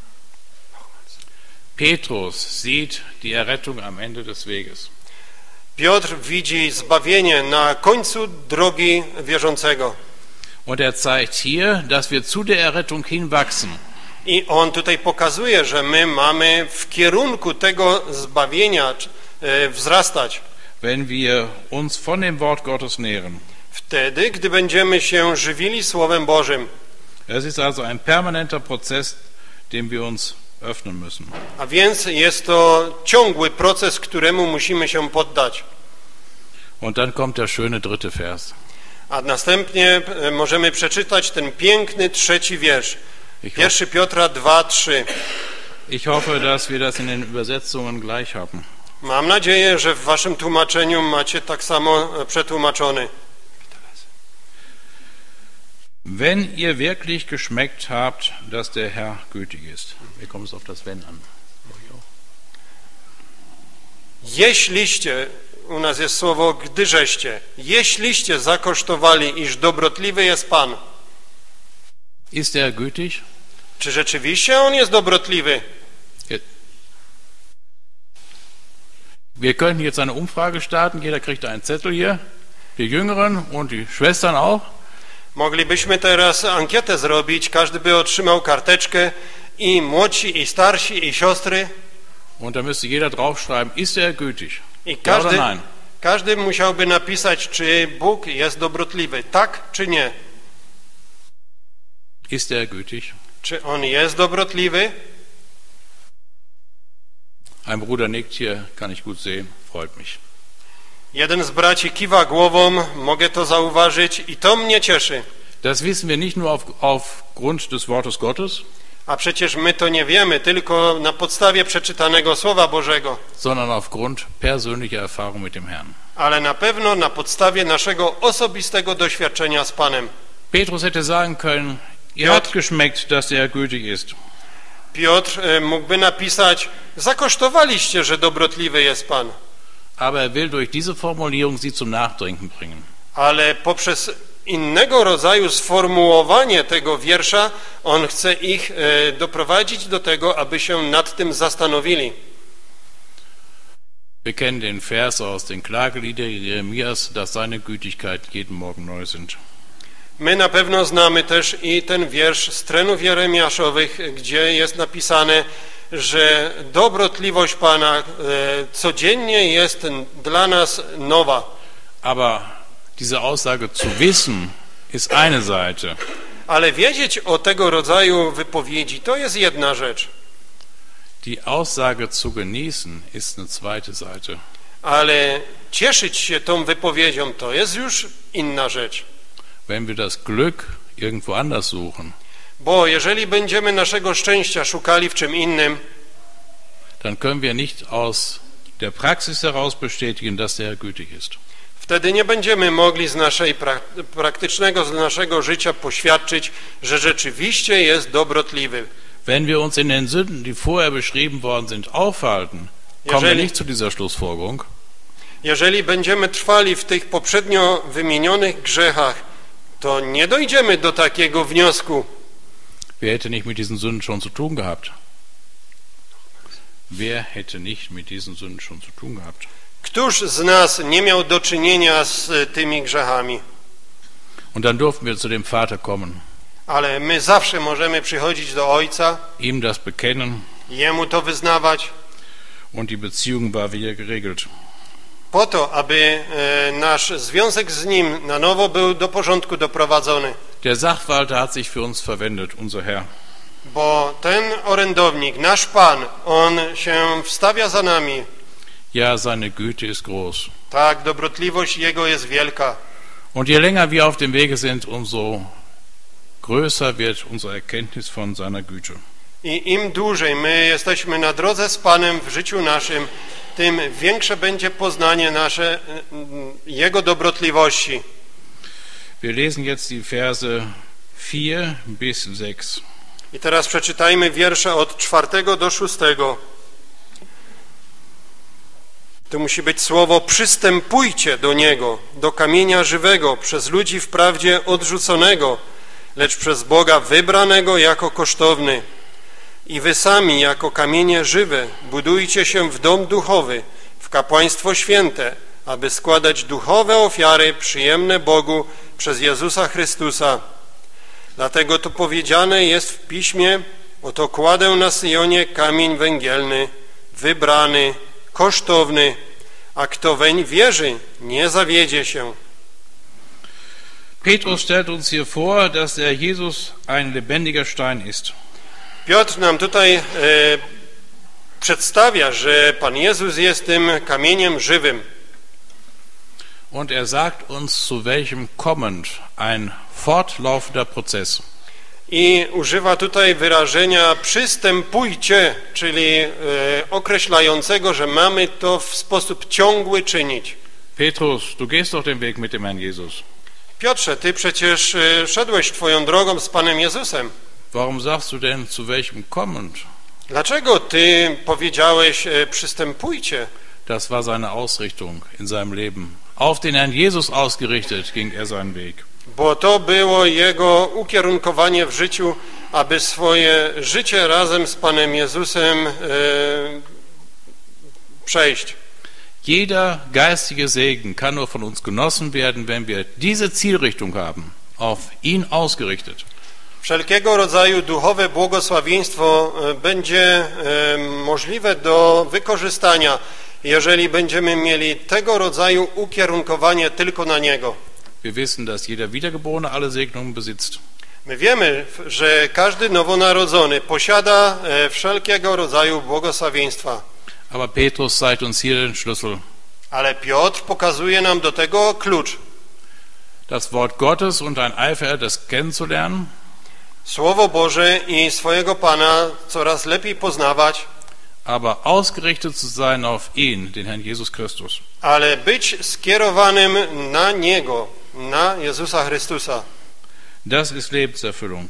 Petrus sieht die Errettung am Ende des Weges. Piotr widzi zbawienie na końcu drogi wierzącego. Und er zeigt hier, dass wir zu der Errettung hinwachsen. I on tutaj pokazuje, że my mamy w kierunku tego zbawienia e, wzrastać. Wenn wir uns von dem Wort Gottes nähren. Wtedy, gdy będziemy się żywili Słowem Bożym. Es ist also ein permanenter Prozess, dem wir uns öffnen müssen. A więc jest to ciągły proces, któremu musimy się poddać. Und dann kommt der schöne dritte Vers. A następnie możemy przeczytać ten piękny trzeci wiersz. Pierwszy Piotra dwa, trzy. Ich hoffe, dass wir das in den Übersetzungen gleich haben. Mam nadzieję, że w waszym tłumaczeniu macie tak samo przetłumaczony. Wenn ihr wirklich geschmeckt habt, dass der Herr gütig ist. Wie kommt es auf das Wenn an? Jeśliście, u nas jest słowo gdyżeście, jeśliście zakosztowali, iż dobrotliwy jest Pan. Ist er gütig? Czy rzeczywiście On jest dobrotliwy? Wir könnten jetzt eine Umfrage starten, jeder kriegt einen Zettel hier, die Jüngeren und die Schwestern auch. Moglibyśmy teraz ankietę zrobić, każdy by otrzymał karteczkę, i młodsi, i starsi, i siostry. Und da müsste jeder draufschreiben, ist er gütig? I Ja każdy, oder nein? każdy musiałby napisać, czy Bóg jest dobrotliwy, tak czy nie. Ist er gütig? Czy On jest dobrotliwy? Ein Bruder nickt hier, kann ich gut sehen, freut mich. Jeden z braci kiwa głową, mogę to zauważyć i to mnie cieszy. Das wissen wir nicht nur auf, aufgrund des Wortes Gottes, A przecież my to nie wiemy tylko na podstawie przeczytanego Słowa Bożego, sondern aufgrund persönlicher Erfahrung mit dem Herrn. ale na pewno na podstawie naszego osobistego doświadczenia z Panem. Petrus hätte sagen können, ihr Piotr. habt geschmeckt, dass der Herr gütig ist. Piotr mógłby napisać, zakosztowaliście, że dobrotliwy jest Pan. Aber er will durch diese Formulierung sie zum Nachdenken bringen. Ale poprzez innego rodzaju sformułowanie tego wiersza, on chce ich e, doprowadzić do tego, aby się nad tym zastanowili. Wir kennen den Vers aus den Klagelieder Jeremias, dass seine Gütigkeit jeden Morgen neu sind. My na pewno znamy też i ten wiersz z trenów jeremiaszowych, gdzie jest napisane, że dobrotliwość Pana e, codziennie jest dla nas nowa. Aber diese Aussage zu wissen, ist eine Seite. Ale wiedzieć o tego rodzaju wypowiedzi, to jest jedna rzecz. Die Aussage zu genießen, ist eine zweite Seite. Ale cieszyć się tą wypowiedzią, to jest już inna rzecz. Wenn wir das Glück irgendwo anders suchen, Bo jeżeli będziemy naszego szczęścia szukali w czym innym, dann können wir nicht aus der Praxis heraus bestätigen, dass der Herr gütig ist. wtedy nie będziemy mogli z naszej pra praktycznego, z naszego życia poświadczyć, że rzeczywiście jest dobrotliwy. Wenn wir uns in den Sünden, die vorher beschrieben worden sind, aufhalten, kommen wir Jeżeli- nicht zu dieser Schlussfolgerung. Jeżeli będziemy trwali w tych poprzednio wymienionych grzechach, to nie dojdziemy do takiego wniosku. Wer hätte nicht mit diesen Sünden schon zu tun gehabt? Wer hätte nicht mit diesen Sünden schon zu tun gehabt? Któż z nas nie miał do czynienia z tymi grzechami? Und dann durften wir zu dem Vater kommen, Ale my zawsze możemy przychodzić do Ojca, ihm das bekennen, Jemu to wyznawać, und die Beziehung war wieder geregelt. po to, aby e, nasz związek z Nim na nowo był do porządku doprowadzony. Der Sachwalter hat sich für uns verwendet, unser Herr. Bo ten orędownik, nasz Pan, on się wstawia za nami. Ja, seine Güte ist groß. Tak, dobrotliwość Jego jest wielka. Und je länger wir auf dem Wege sind, umso größer wird unsere Erkenntnis von seiner Güte. I im dłużej my jesteśmy na drodze z Panem w życiu naszym, tym większe będzie poznanie nasze Jego dobrotliwości. Wir lesen jetzt die Verse vier bis sechs. I teraz przeczytajmy wiersze od czwartego do szóstego. Tu musi być słowo: przystępujcie do Niego, do kamienia żywego, przez ludzi wprawdzie odrzuconego, lecz przez Boga wybranego jako kosztowny. I wy sami jako kamienie żywe budujcie się w dom duchowy, w kapłaństwo święte, aby składać duchowe ofiary przyjemne Bogu przez Jezusa Chrystusa. Dlatego to powiedziane jest w Piśmie: oto kładę na Syjonie kamień węgielny, wybrany, kosztowny, a kto weń wierzy, nie zawiedzie się. Petrus stellt uns hier vor, dass der Jesus ein lebendiger Stein ist. Piotr nam tutaj e, przedstawia, że Pan Jezus jest tym kamieniem żywym. Und er sagt uns, zu welchem kommend ein fortlaufender Prozess. I używa tutaj wyrażenia przystępujcie, czyli e, określającego, że mamy to w sposób ciągły czynić. Petrus, du gehst doch den Weg mit dem Herrn Jesus. Piotrze, ty przecież e, szedłeś twoją drogą z Panem Jezusem. Warum sagst du denn, zu welchem kommend? Dlaczego ty powiedziałeś e, przystępujcie? Das war seine Ausrichtung in seinem Leben. Auf den Herrn Jesus ausgerichtet ging er seinen Weg. Bo to było jego ukierunkowanie w życiu, aby swoje życie razem z Panem Jezusem e, przejść. Jeder geistige Segen kann nur von uns genossen werden, wenn wir diese Zielrichtung haben, auf ihn ausgerichtet. Wszelkiego rodzaju duchowe błogosławieństwo będzie możliwe do wykorzystania, jeżeli będziemy mieli tego rodzaju ukierunkowanie tylko na Niego. Wir wissen, dass jeder Wiedergeborene alle Segnungen besitzt. My wiemy, że każdy nowonarodzony posiada wszelkiego rodzaju błogosławieństwa. Aber Petrus zeigt uns hier den Schlüssel. Ale Piotr pokazuje nam do tego klucz. Das Wort Gottes und ein Eifer, das kennenzulernen. Słowo Boże i swojego Pana coraz lepiej poznawać, aber ausgerichtet zu sein auf ihn, den Herrn Jesus Christus. Ale być skierowanym na Niego, na Jezusa Chrystusa. Das ist Lebenserfüllung.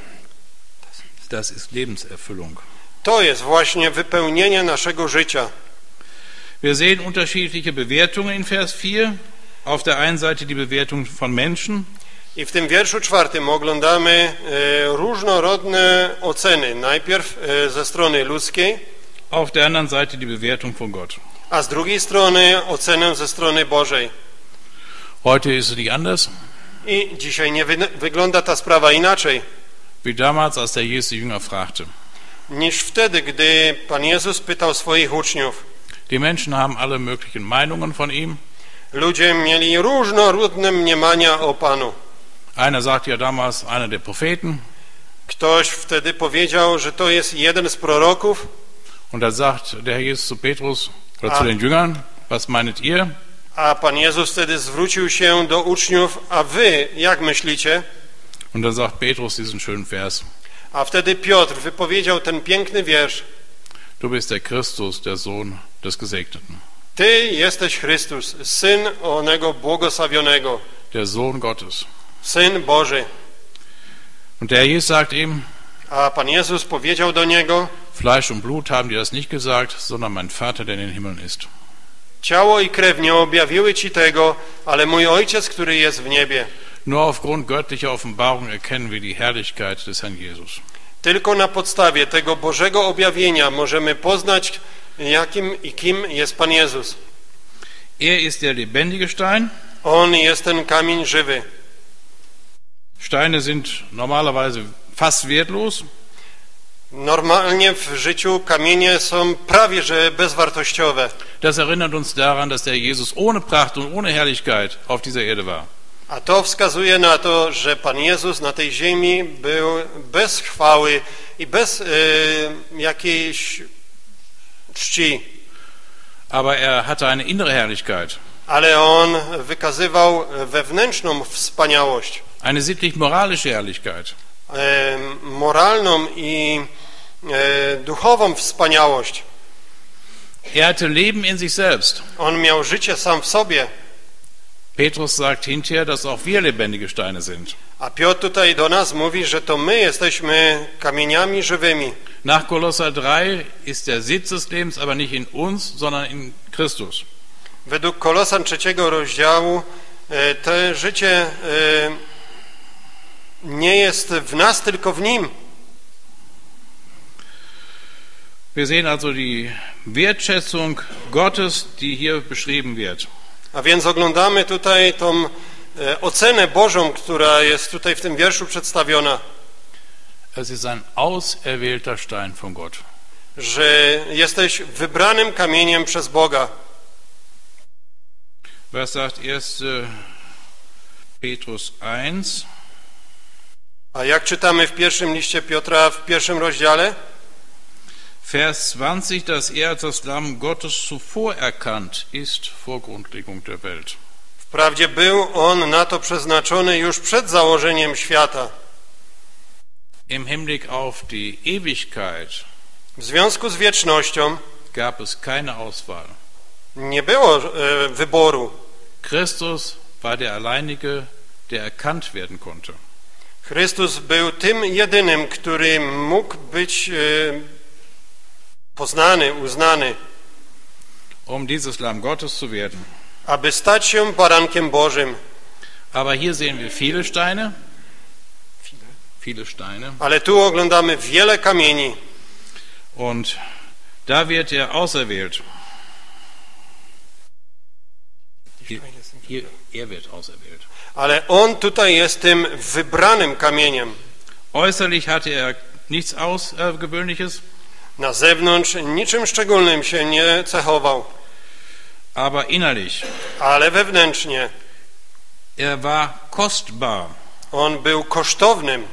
Das ist Lebenserfüllung. To jest właśnie wypełnienie naszego życia. Wir sehen unterschiedliche Bewertungen in Vers vier. Auf der einen Seite die Bewertung von Menschen. I w tym wierszu czwartym oglądamy e, różnorodne oceny. Najpierw e, ze strony ludzkiej, auf der anderen Seite die Bewertung von Gott. A z drugiej strony ocenę ze strony Bożej. Heute ist es nicht anders. I dzisiaj nie wy, wygląda ta sprawa inaczej. Wie damals, als der Jesus Jünger fragte. Niż wtedy, gdy Pan Jezus pytał swoich uczniów. Die Menschen haben alle möglichen Meinungen von ihm. Ludzie mieli różnorodne mniemania o Panu. Einer sagt ja damals, einer der Propheten. Ktoś wtedy powiedział, że to jest jeden z proroków. Und da sagt der Herr Jesus zu Petrus oder A, zu den Jüngern, was meinet ihr? A Pan Jezus wtedy zwrócił się do uczniów, a wy jak myślicie? Und dann sagt Petrus diesen schönen Vers. A wtedy Piotr wypowiedział ten piękny wiersz. Du bist der Christus, der Sohn des Gesegneten. Ty jesteś Chrystus, Syn onego błogosławionego. Der Sohn Gottes. Syn Boży. Und der Herr Jesus sagt ihm, A Pan Jezus powiedział do niego: Fleisch und Blut haben dir das nicht gesagt, sondern mein Vater, der in den Himmeln ist. Ciało i krew nie objawiły ci tego, ale mój Ojciec, który jest w niebie. Nur aufgrund göttlicher Offenbarung erkennen wir die Herrlichkeit des Herrn Jesus. Tylko na podstawie tego Bożego objawienia możemy poznać, jakim i kim jest Pan Jezus. Er ist der lebendige Stein. On jest ten kamień żywy. Steine sind normalerweise fast wertlos. Normalnie w życiu kamienie są prawie że bezwartościowe. Das erinnert uns daran, dass der Jesus ohne Pracht und ohne Herrlichkeit auf dieser Erde war. A to wskazuje na to, że Pan Jezus na tej ziemi był bez chwały i bez y, jakiejś czci. Aber er hatte eine innere Herrlichkeit. Ale on wykazywał wewnętrzną wspaniałość. Eine sittlich-moralische Herrlichkeit. E, moralną i e, duchową wspaniałość. Er hatte Leben in sich selbst. On miał życie sam w sobie. Petrus sagt hinterher, dass auch wir lebendige Steine sind. A Piotr tutaj do nas mówi, że to my jesteśmy kamieniami żywymi. Nach Kolosser drei ist der Sitz des Lebens aber nicht in uns, sondern in Christus. Według Kolosan trzeciego rozdziału to życie nie jest w nas, tylko w Nim. Wir sehen also die Wertschätzung Gottes, die hier beschrieben wird. A więc oglądamy tutaj tą ocenę Bożą, która jest tutaj w tym wierszu przedstawiona. Es ist ein auserwählter Stein von Gott. Że jesteś wybranym kamieniem przez Boga. Was sagt erster Petrus eins? A jak czytamy w pierwszym liście Piotra, w pierwszym rozdziale? Vers zwanzig, dass er als das Lamm Gottes zuvor erkannt ist vor Grundlegung der Welt. Wprawdzie był on na to przeznaczony już przed założeniem świata. Im Hinblick auf die Ewigkeit W związku z wiecznością gab es keine Auswahl. nie było e, wyboru. Christus war der alleinige, der erkannt werden konnte. Chrystus był tym jedynym, który mógł być e, poznany, uznany, um dieses Lamm Gottes zu werden. aby stać się barankiem Bożym. Aber hier sehen wir viele Steine. Viele Steine. Ale tu oglądamy wiele kamieni. Und da wird er auserwählt. Hier, hier, er wird auserwählt. Ale on tutaj jest tym wybranym kamieniem. Äußerlich hatte er nichts Außergewöhnliches. Na zewnątrz niczym szczególnym się nie cechował. Aber innerlich. Ale wewnętrznie. Er war kostbar. On był kosztownym.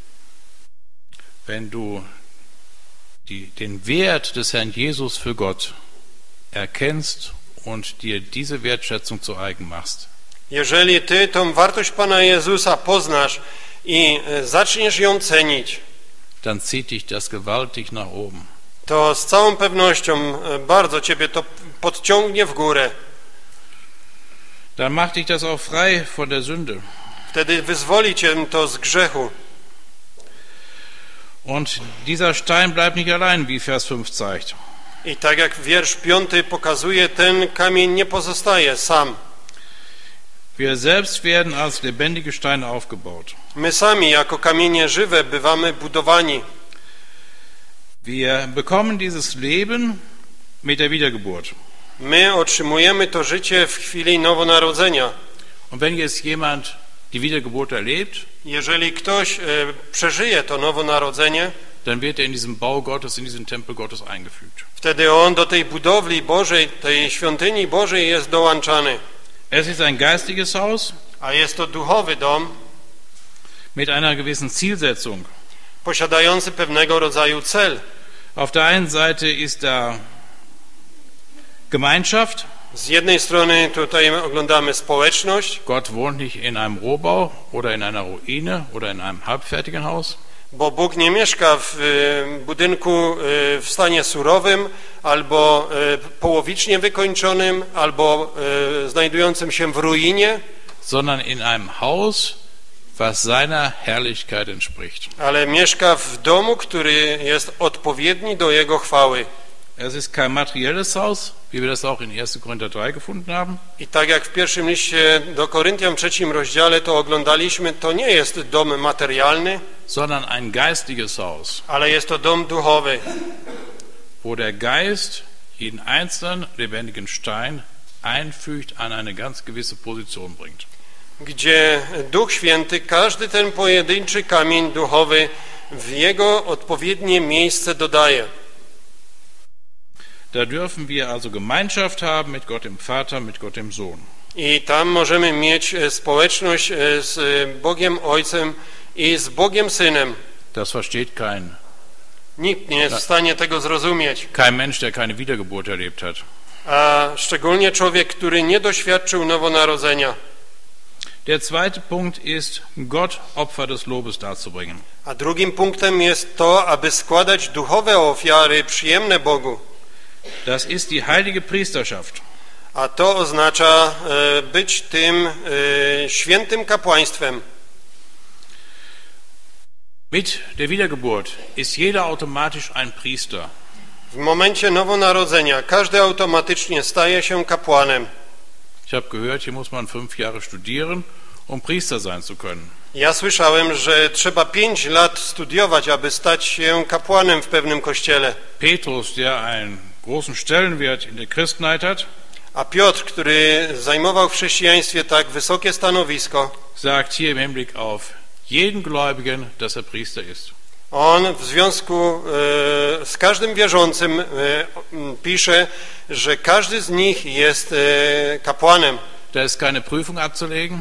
Wenn du die, den Wert des Herrn Jesus für Gott erkennst und dir diese Wertschätzung zu eigen machst, Jeżeli ty tą wartość Pana Jezusa poznasz i zaczniesz ją cenić, dann zieht dich das gewaltig nach oben. to z całą pewnością bardzo ciebie to podciągnie w górę. Dann macht dich das auch frei von der Sünde. Wtedy wyzwoli cię to z grzechu. Und dieser Stein bleibt nicht allein, wie Vers fünf zeigt. I tak jak wiersz piąty pokazuje, ten kamień nie pozostaje sam. Wir selbst werden als lebendige Steine aufgebaut. My sami jako kamienie żywe bywamy budowani. Wir bekommen dieses Leben mit der Wiedergeburt. My otrzymujemy to życie w chwili nowonarodzenia. Und wenn jetzt jemand die Wiedergeburt erlebt, Jeżeli ktoś e, przeżyje to nowonarodzenie, dann wird er in diesem Bau Gottes, in diesen Tempel Gottes eingefügt. wtedy on do tej budowli Bożej, tej świątyni Bożej jest dołączany. Es ist ein geistiges Haus A jest to duchowy dom, mit einer gewissen Zielsetzung. posiadający pewnego rodzaju cel. Auf der einen Seite ist da Gemeinschaft. Z jednej strony tutaj oglądamy społeczność, Gott wohnt nicht in einem Rohbau oder in einer Ruine oder in einem halbfertigen Haus, bo Bóg nie mieszka w e, budynku e, w stanie surowym, albo e, połowicznie wykończonym, albo e, znajdującym się w ruinie, sondern in einem Haus, was seiner Herrlichkeit entspricht. ale mieszka w domu, który jest odpowiedni do Jego chwały. Es ist kein materielles Haus, wie wir das auch in erster Korinther drei gefunden haben, I tak jak w pierwszym liście do Koryntian, trzecim rozdziale to oglądaliśmy, to nie jest dom materialny, sondern ein geistiges Haus, ale jest to dom duchowy, wo der Geist jeden einzelnen lebendigen Stein einfügt, an eine ganz gewisse Position bringt. gdzie Duch Święty każdy ten pojedynczy kamień duchowy w jego odpowiednie miejsce dodaje. Da dürfen wir also Gemeinschaft haben mit Gott dem Vater, mit Gott dem Sohn. I tam możemy mieć społeczność z Bogiem Ojcem i z Bogiem Synem. Das versteht kein, Nikt nie jest w stanie tego zrozumieć. kein Mensch, der keine Wiedergeburt erlebt hat. A szczególnie człowiek, który nie doświadczył nowonarodzenia. Der zweite Punkt ist, Gott Opfer des Lobes darzubringen. A drugim punktem jest to, aby składać duchowe ofiary przyjemne Bogu. Das ist die heilige Priesterschaft. A to oznacza e, być tym e, świętym kapłaństwem. Mit der Wiedergeburt ist jeder automatisch ein Priester. W momencie nowonarodzenia każdy automatycznie staje się kapłanem. Ich habe gehört, hier muss man fünf Jahre studieren, um Priester sein zu können. Ja słyszałem, że trzeba pięć lat studiować, aby stać się kapłanem w pewnym kościele. Petrus, der einen großen Stellenwert in der Christenheit hat, A Piotr, który zajmował w chrześcijaństwie tak wysokie stanowisko, sagt hier im Hinblick auf jeden Gläubigen, dass er Priester ist. on w związku e, z każdym wierzącym e, pisze, że każdy z nich jest e, kapłanem. Da ist keine Prüfung abzulegen,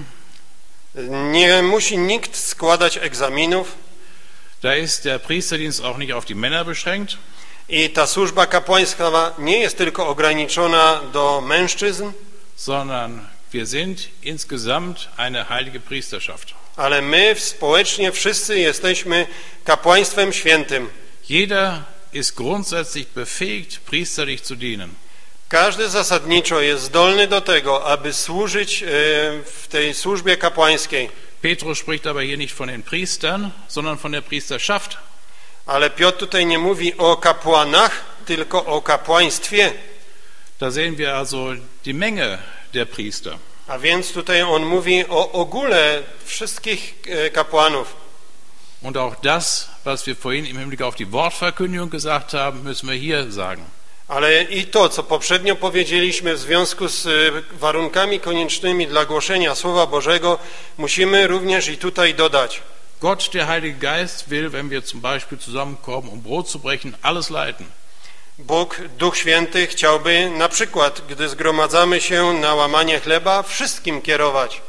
Nie musi nikt składać egzaminów da ist der Priesterdienst auch nicht auf die Männer beschränkt, i ta służba kapłańska nie jest tylko ograniczona do mężczyzn, sondern wir sind insgesamt eine heilige Priesterschaft. ale my społecznie wszyscy jesteśmy kapłaństwem świętym. Jeder ist grundsätzlich befähigt, priesterlich zu dienen. Każdy zasadniczo jest zdolny do tego, aby służyć w tej służbie kapłańskiej. Petrus spricht aber hier nicht von den Priestern, sondern von der Priesterschaft. Ale Piotr tutaj nie mówi o kapłanach, tylko o kapłaństwie. Da sehen wir also die Menge der Priester. A więc tutaj on mówi o ogóle wszystkich kapłanów. Und auch das, was wir vorhin im Hinblick auf die Wortverkündigung gesagt haben, müssen wir hier sagen. Ale i to, co poprzednio powiedzieliśmy w związku z warunkami koniecznymi dla głoszenia Słowa Bożego, musimy również i tutaj dodać. Gott, der Heilige Geist, will, wenn wir zum Beispiel zusammenkommen, um Brot zu brechen, alles leiten. Bóg, Duch Święty chciałby na przykład, gdy zgromadzamy się na łamanie chleba, wszystkim kierować.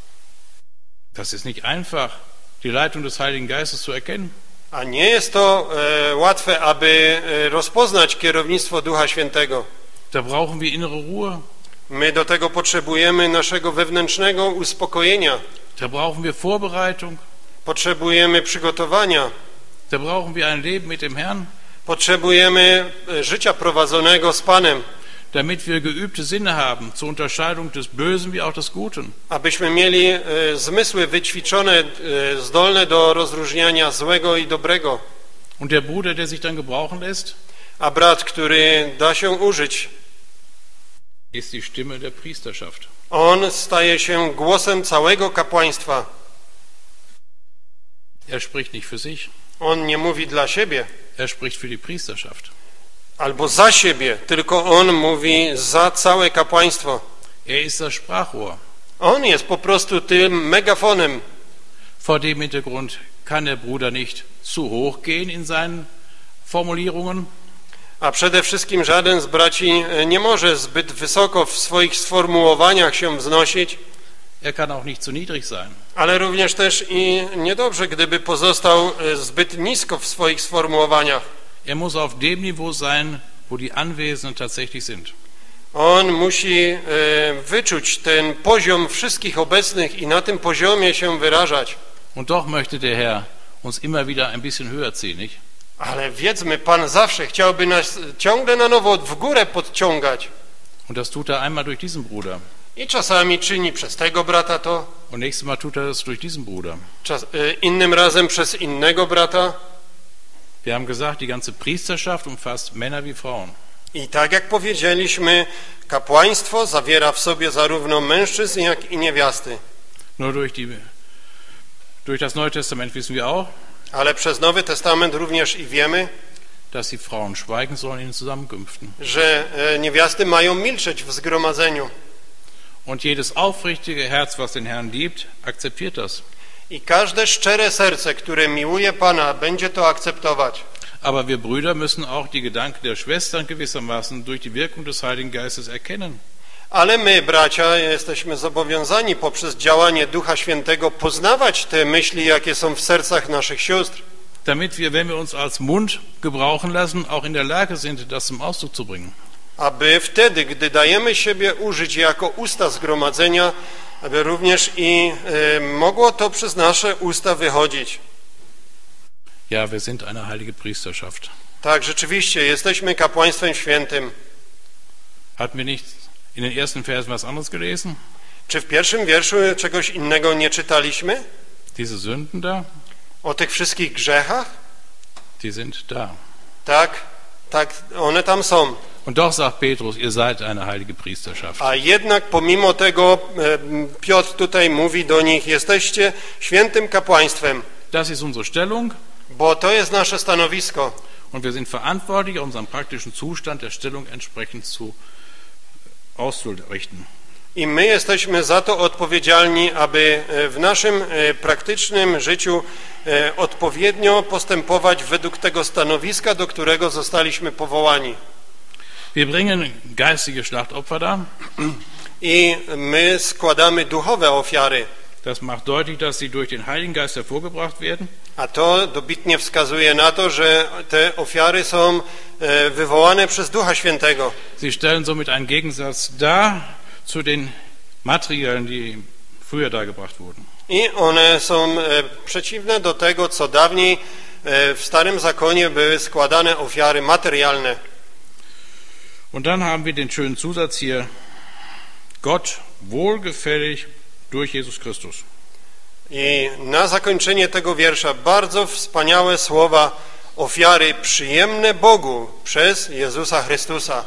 Das ist nicht einfach, die Leitung des Heiligen Geistes zu erkennen. A nie jest to e, łatwe, aby e, rozpoznać kierownictwo Ducha Świętego. Da brauchen wir innere Ruhe. My do tego potrzebujemy naszego wewnętrznego uspokojenia. Da brauchen wir Vorbereitung. Potrzebujemy przygotowania. Da brauchen wir ein Leben mit dem Herrn. Potrzebujemy życia prowadzonego z Panem. Damit wir geübte Sinne haben zur Unterscheidung des Bösen wie auch des Guten. Abyśmy mieli e, zmysły wyćwiczone, e, zdolne do rozróżniania złego i dobrego. Und der Bruder, der sich dann gebrauchen lässt, A brat, który da się użyć, ist die Stimme der Priesterschaft. on staje się głosem całego kapłaństwa. Er spricht nicht für sich, On nie mówi dla siebie er spricht für die Priesterschaft. albo za siebie, tylko on mówi za całe kapłaństwo. Er ist das Sprachrohr. On jest po prostu tym megafonem. Vor dem Hintergrund kann der Bruder nicht zu hoch gehen in seinen Formulierungen. A przede wszystkim żaden z braci nie może zbyt wysoko w swoich sformułowaniach się wznosić, Er kann auch nicht zu niedrig sein. ale również też i niedobrze, gdyby pozostał zbyt nisko w swoich sformułowaniach. Er muss auf dem Niveau sein, wo die Anwesenden tatsächlich sind. On musi e, wyczuć ten poziom wszystkich obecnych i na tym poziomie się wyrażać. Und doch möchte der Herr uns immer wieder ein bisschen höher ziehen, nicht? Ale wiedzmy, Pan zawsze chciałby nas ciągle na nowo w górę podciągać. Und das tut er einmal durch diesen Bruder. I czasami czyni przez tego brata to, Und nächstes Mal tut er das durch diesen Bruder. czas, e, innym razem przez innego brata. Wir haben gesagt, die ganze Priesterschaft umfasst Männer wie Frauen. I tak jak powiedzieliśmy, kapłaństwo zawiera w sobie zarówno mężczyzn, jak i niewiasty. Nur durch, die, durch das Neue Testament wissen wir auch, Ale przez Nowy Testament również i wiemy, dass die Frauen schweigen sollen in den Zusammenkünften. że e, niewiasty mają milczeć w zgromadzeniu. Und jedes aufrichtige Herz, was den Herrn liebt, akzeptiert das. I każde szczere serce, które miłuje Pana, będzie to akceptować. Aber wir Brüder müssen auch die Gedanken der Schwestern gewissermaßen durch die Wirkung des Heiligen Geistes erkennen. Ale my, bracia, jesteśmy zobowiązani poprzez działanie Ducha Świętego poznawać te myśli, jakie są w sercach naszych sióstr. Damit wir, wenn wir uns als Mund gebrauchen lassen, auch in der Lage sind, das zum Ausdruck zu bringen. Aby wtedy, gdy dajemy siebie użyć jako usta zgromadzenia, aby również i y, mogło to przez nasze usta wychodzić. Ja, wir sind eine heilige Priesterschaft. Tak, rzeczywiście, jesteśmy kapłaństwem świętym. Hatten wir nicht in den ersten Versen was anderes gelesen? Czy w pierwszym wierszu czegoś innego nie czytaliśmy? Diese Sünden da, O tych wszystkich grzechach? die sind da. Tak, tak, one tam są. Und doch sagt Petrus, ihr seid eine heilige Priesterschaft. A jednak pomimo tego e, Piotr tutaj mówi do nich, jesteście świętym kapłaństwem, Das ist unsere Stellung bo to jest nasze stanowisko. und wir sind verantwortlich, unseren praktischen Zustand der Stellung entsprechend zu auszurichten. I my jesteśmy za to odpowiedzialni, aby w naszym praktycznym życiu odpowiednio postępować według tego stanowiska, do którego zostaliśmy powołani. Wir bringen geistige Schlachtopfer dar. I my składamy duchowe ofiary. Das macht deutlich, dass sie durch den Heiligen Geist hervorgebracht werden. A to dobitnie wskazuje na to, że te ofiary są wywołane przez Ducha Świętego. Sie stellen somit einen Gegensatz dar zu den Materialien, die früher dargebracht wurden. I one są przeciwne do tego, co dawniej w Starym Zakonie były składane ofiary materialne. Und dann haben wir den schönen Zusatz hier, Gott wohlgefällig durch Jesus Christus. I na zakończenie tego wiersza bardzo wspaniałe słowa, ofiary przyjemne Bogu przez Jezusa Chrystusa.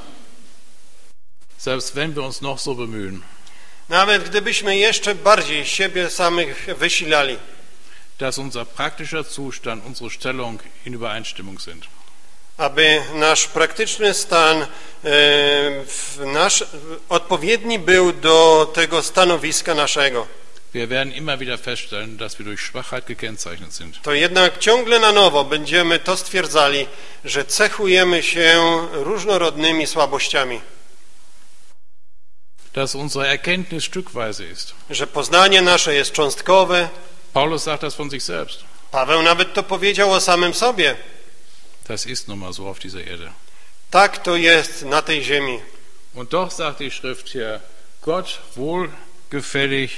Selbst wenn wir uns noch so bemühen, Nawet gdybyśmy jeszcze bardziej siebie samych wysilali, dass unser praktischer Zustand, unsere Stellung in Übereinstimmung sind. aby nasz praktyczny stan e, nasz, odpowiedni był do tego stanowiska naszego, Wir werden immer wieder feststellen, dass wir durch Schwachheit gekennzeichnet sind. to jednak ciągle na nowo będziemy to stwierdzali, że cechujemy się różnorodnymi słabościami. Dass unsere Erkenntnis stückweise ist. Że poznanie nasze jest cząstkowe. Paulus sagt das von sich selbst. Paweł nawet to powiedział o samym sobie. Das ist nun mal so auf dieser Erde. Tak to jest na tej ziemi. Und doch sagt die Schrift hier, Gott wohlgefällig.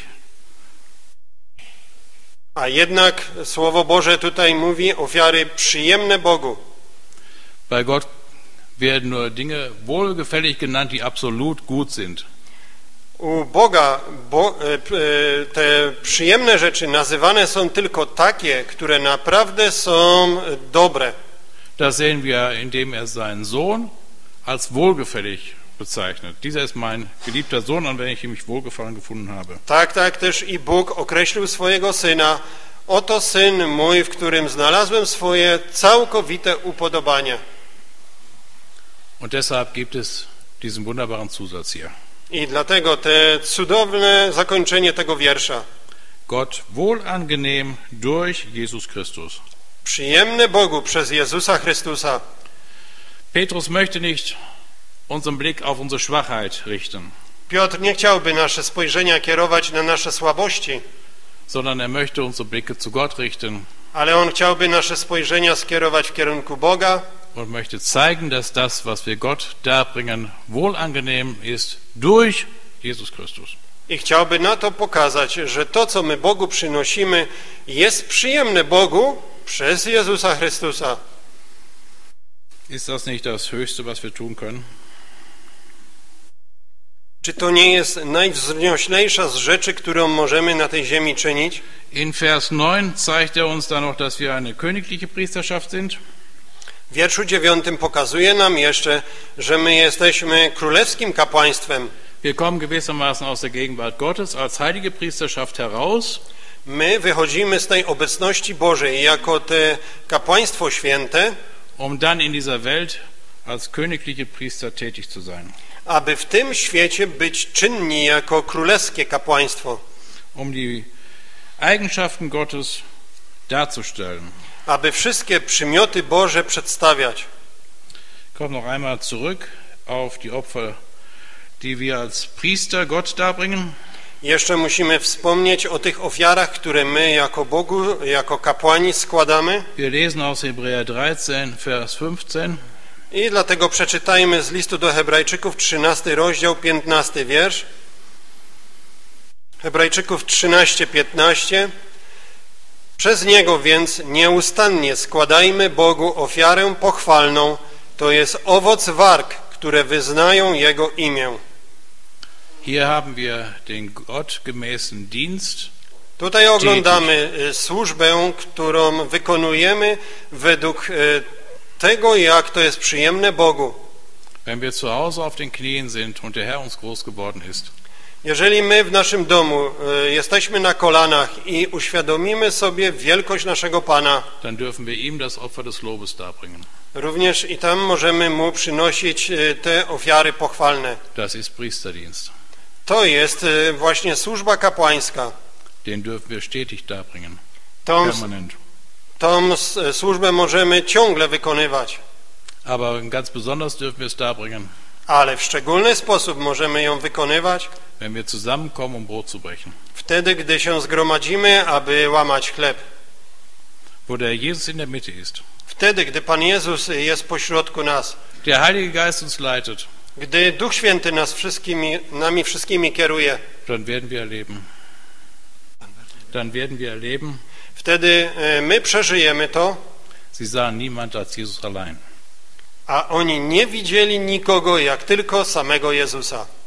A jednak Słowo Boże tutaj mówi ofiary przyjemne Bogu. Bei Gott werden nur Dinge wohlgefällig genannt, die absolut gut sind. U Boga bo, te przyjemne rzeczy nazywane są tylko takie, które naprawdę są dobre. Das sehen wir, indem er seinen Sohn als wohlgefällig bezeichnet. Dieser ist mein geliebter Sohn, an welchem ich wohlgefallen gefunden habe. Tak, tak też i Bóg określił swojego Syna. Oto Syn mój, w którym znalazłem swoje całkowite upodobanie. Und deshalb gibt es diesen wunderbaren Zusatz hier. I dlatego te cudowne zakończenie tego wiersza. Gott wohlangenehm durch Jesus Christus. Przyjemne Bogu przez Jezusa Chrystusa. Petrus möchte nicht unseren Blick auf unsere Schwachheit richten, Piotr nie chciałby nasze spojrzenia kierować na nasze słabości, sondern er möchte unsere Blicke zu Gott richten ale on chciałby nasze spojrzenia skierować w kierunku Boga und möchte zeigen, dass das, was wir Gott darbringen, wohlangenehm ist durch Jesus Christus. i chciałby na to pokazać, że to, co my Bogu przynosimy, jest przyjemne Bogu przez Jezusa Chrystusa. Ist das nicht das Höchste, was wir tun können? Czy to nie jest najwznioślejsza z rzeczy, którą możemy na tej ziemi czynić? In Vers neun zeigt er uns dann noch, dass wir eine königliche Priesterschaft sind. W wierszu dziewiątym pokazuje nam jeszcze, że my jesteśmy królewskim kapłaństwem. Wir kommen gewissermaßen aus der Gegenwart Gottes als heilige Priesterschaft heraus. My wychodzimy z tej obecności Bożej jako te kapłaństwo święte, um dann in dieser Welt als königliche Priester tätig zu sein. aby w tym świecie być czynni jako królewskie kapłaństwo. Um die Eigenschaften Gottes darzustellen. Aby wszystkie przymioty Boże przedstawiać. Ich komme noch einmal zurück auf die Opfer die wir als Priester Gott darbringen. Jeszcze musimy wspomnieć o tych ofiarach, które my jako Bogu, jako kapłani składamy. Wir lesen aus Hebräer dreizehn, Vers fünfzehn. I dlatego przeczytajmy z listu do Hebrajczyków trzynasty rozdział, piętnasty wiersz. Hebrajczyków trzynaście, piętnaście. Przez Niego więc nieustannie składajmy Bogu ofiarę pochwalną, to jest owoc warg, które wyznają Jego imię. Hier haben wir den gottgemäßen Dienst. Tutaj oglądamy służbę, którą wykonujemy według tego, jak to jest przyjemne Bogu. Wenn wir zu Hause auf den Knien sind und der Herr uns groß geworden ist, jeżeli my w naszym domu jesteśmy na kolanach i uświadomimy sobie wielkość naszego Pana, dann dürfen wir ihm das Opfer des Lobes darbringen. również i tam możemy Mu przynosić te ofiary pochwalne. Das ist Priesterdienst. To jest właśnie służba kapłańska. Den dürfen wir stetig darbringen. Tą, Permanent. tą służbę możemy ciągle wykonywać. Aber ganz besonders dürfen wir es darbringen, Ale w szczególny sposób możemy ją wykonywać wenn wir zusammenkommen, um Brot zu brechen. wtedy, gdy się zgromadzimy, aby łamać chleb. Wo der Jesus in der Mitte ist. Wtedy, gdy Pan Jezus jest pośrodku nas. Der Heilige Geist uns leitet. Gdy Duch Święty nas wszystkimi, nami wszystkimi kieruje. Dann werden wir erleben. Dann werden wir erleben. Wtedy my przeżyjemy to. Sie sahen niemand als Jesus allein. A oni nie widzieli nikogo, jak tylko samego Jezusa.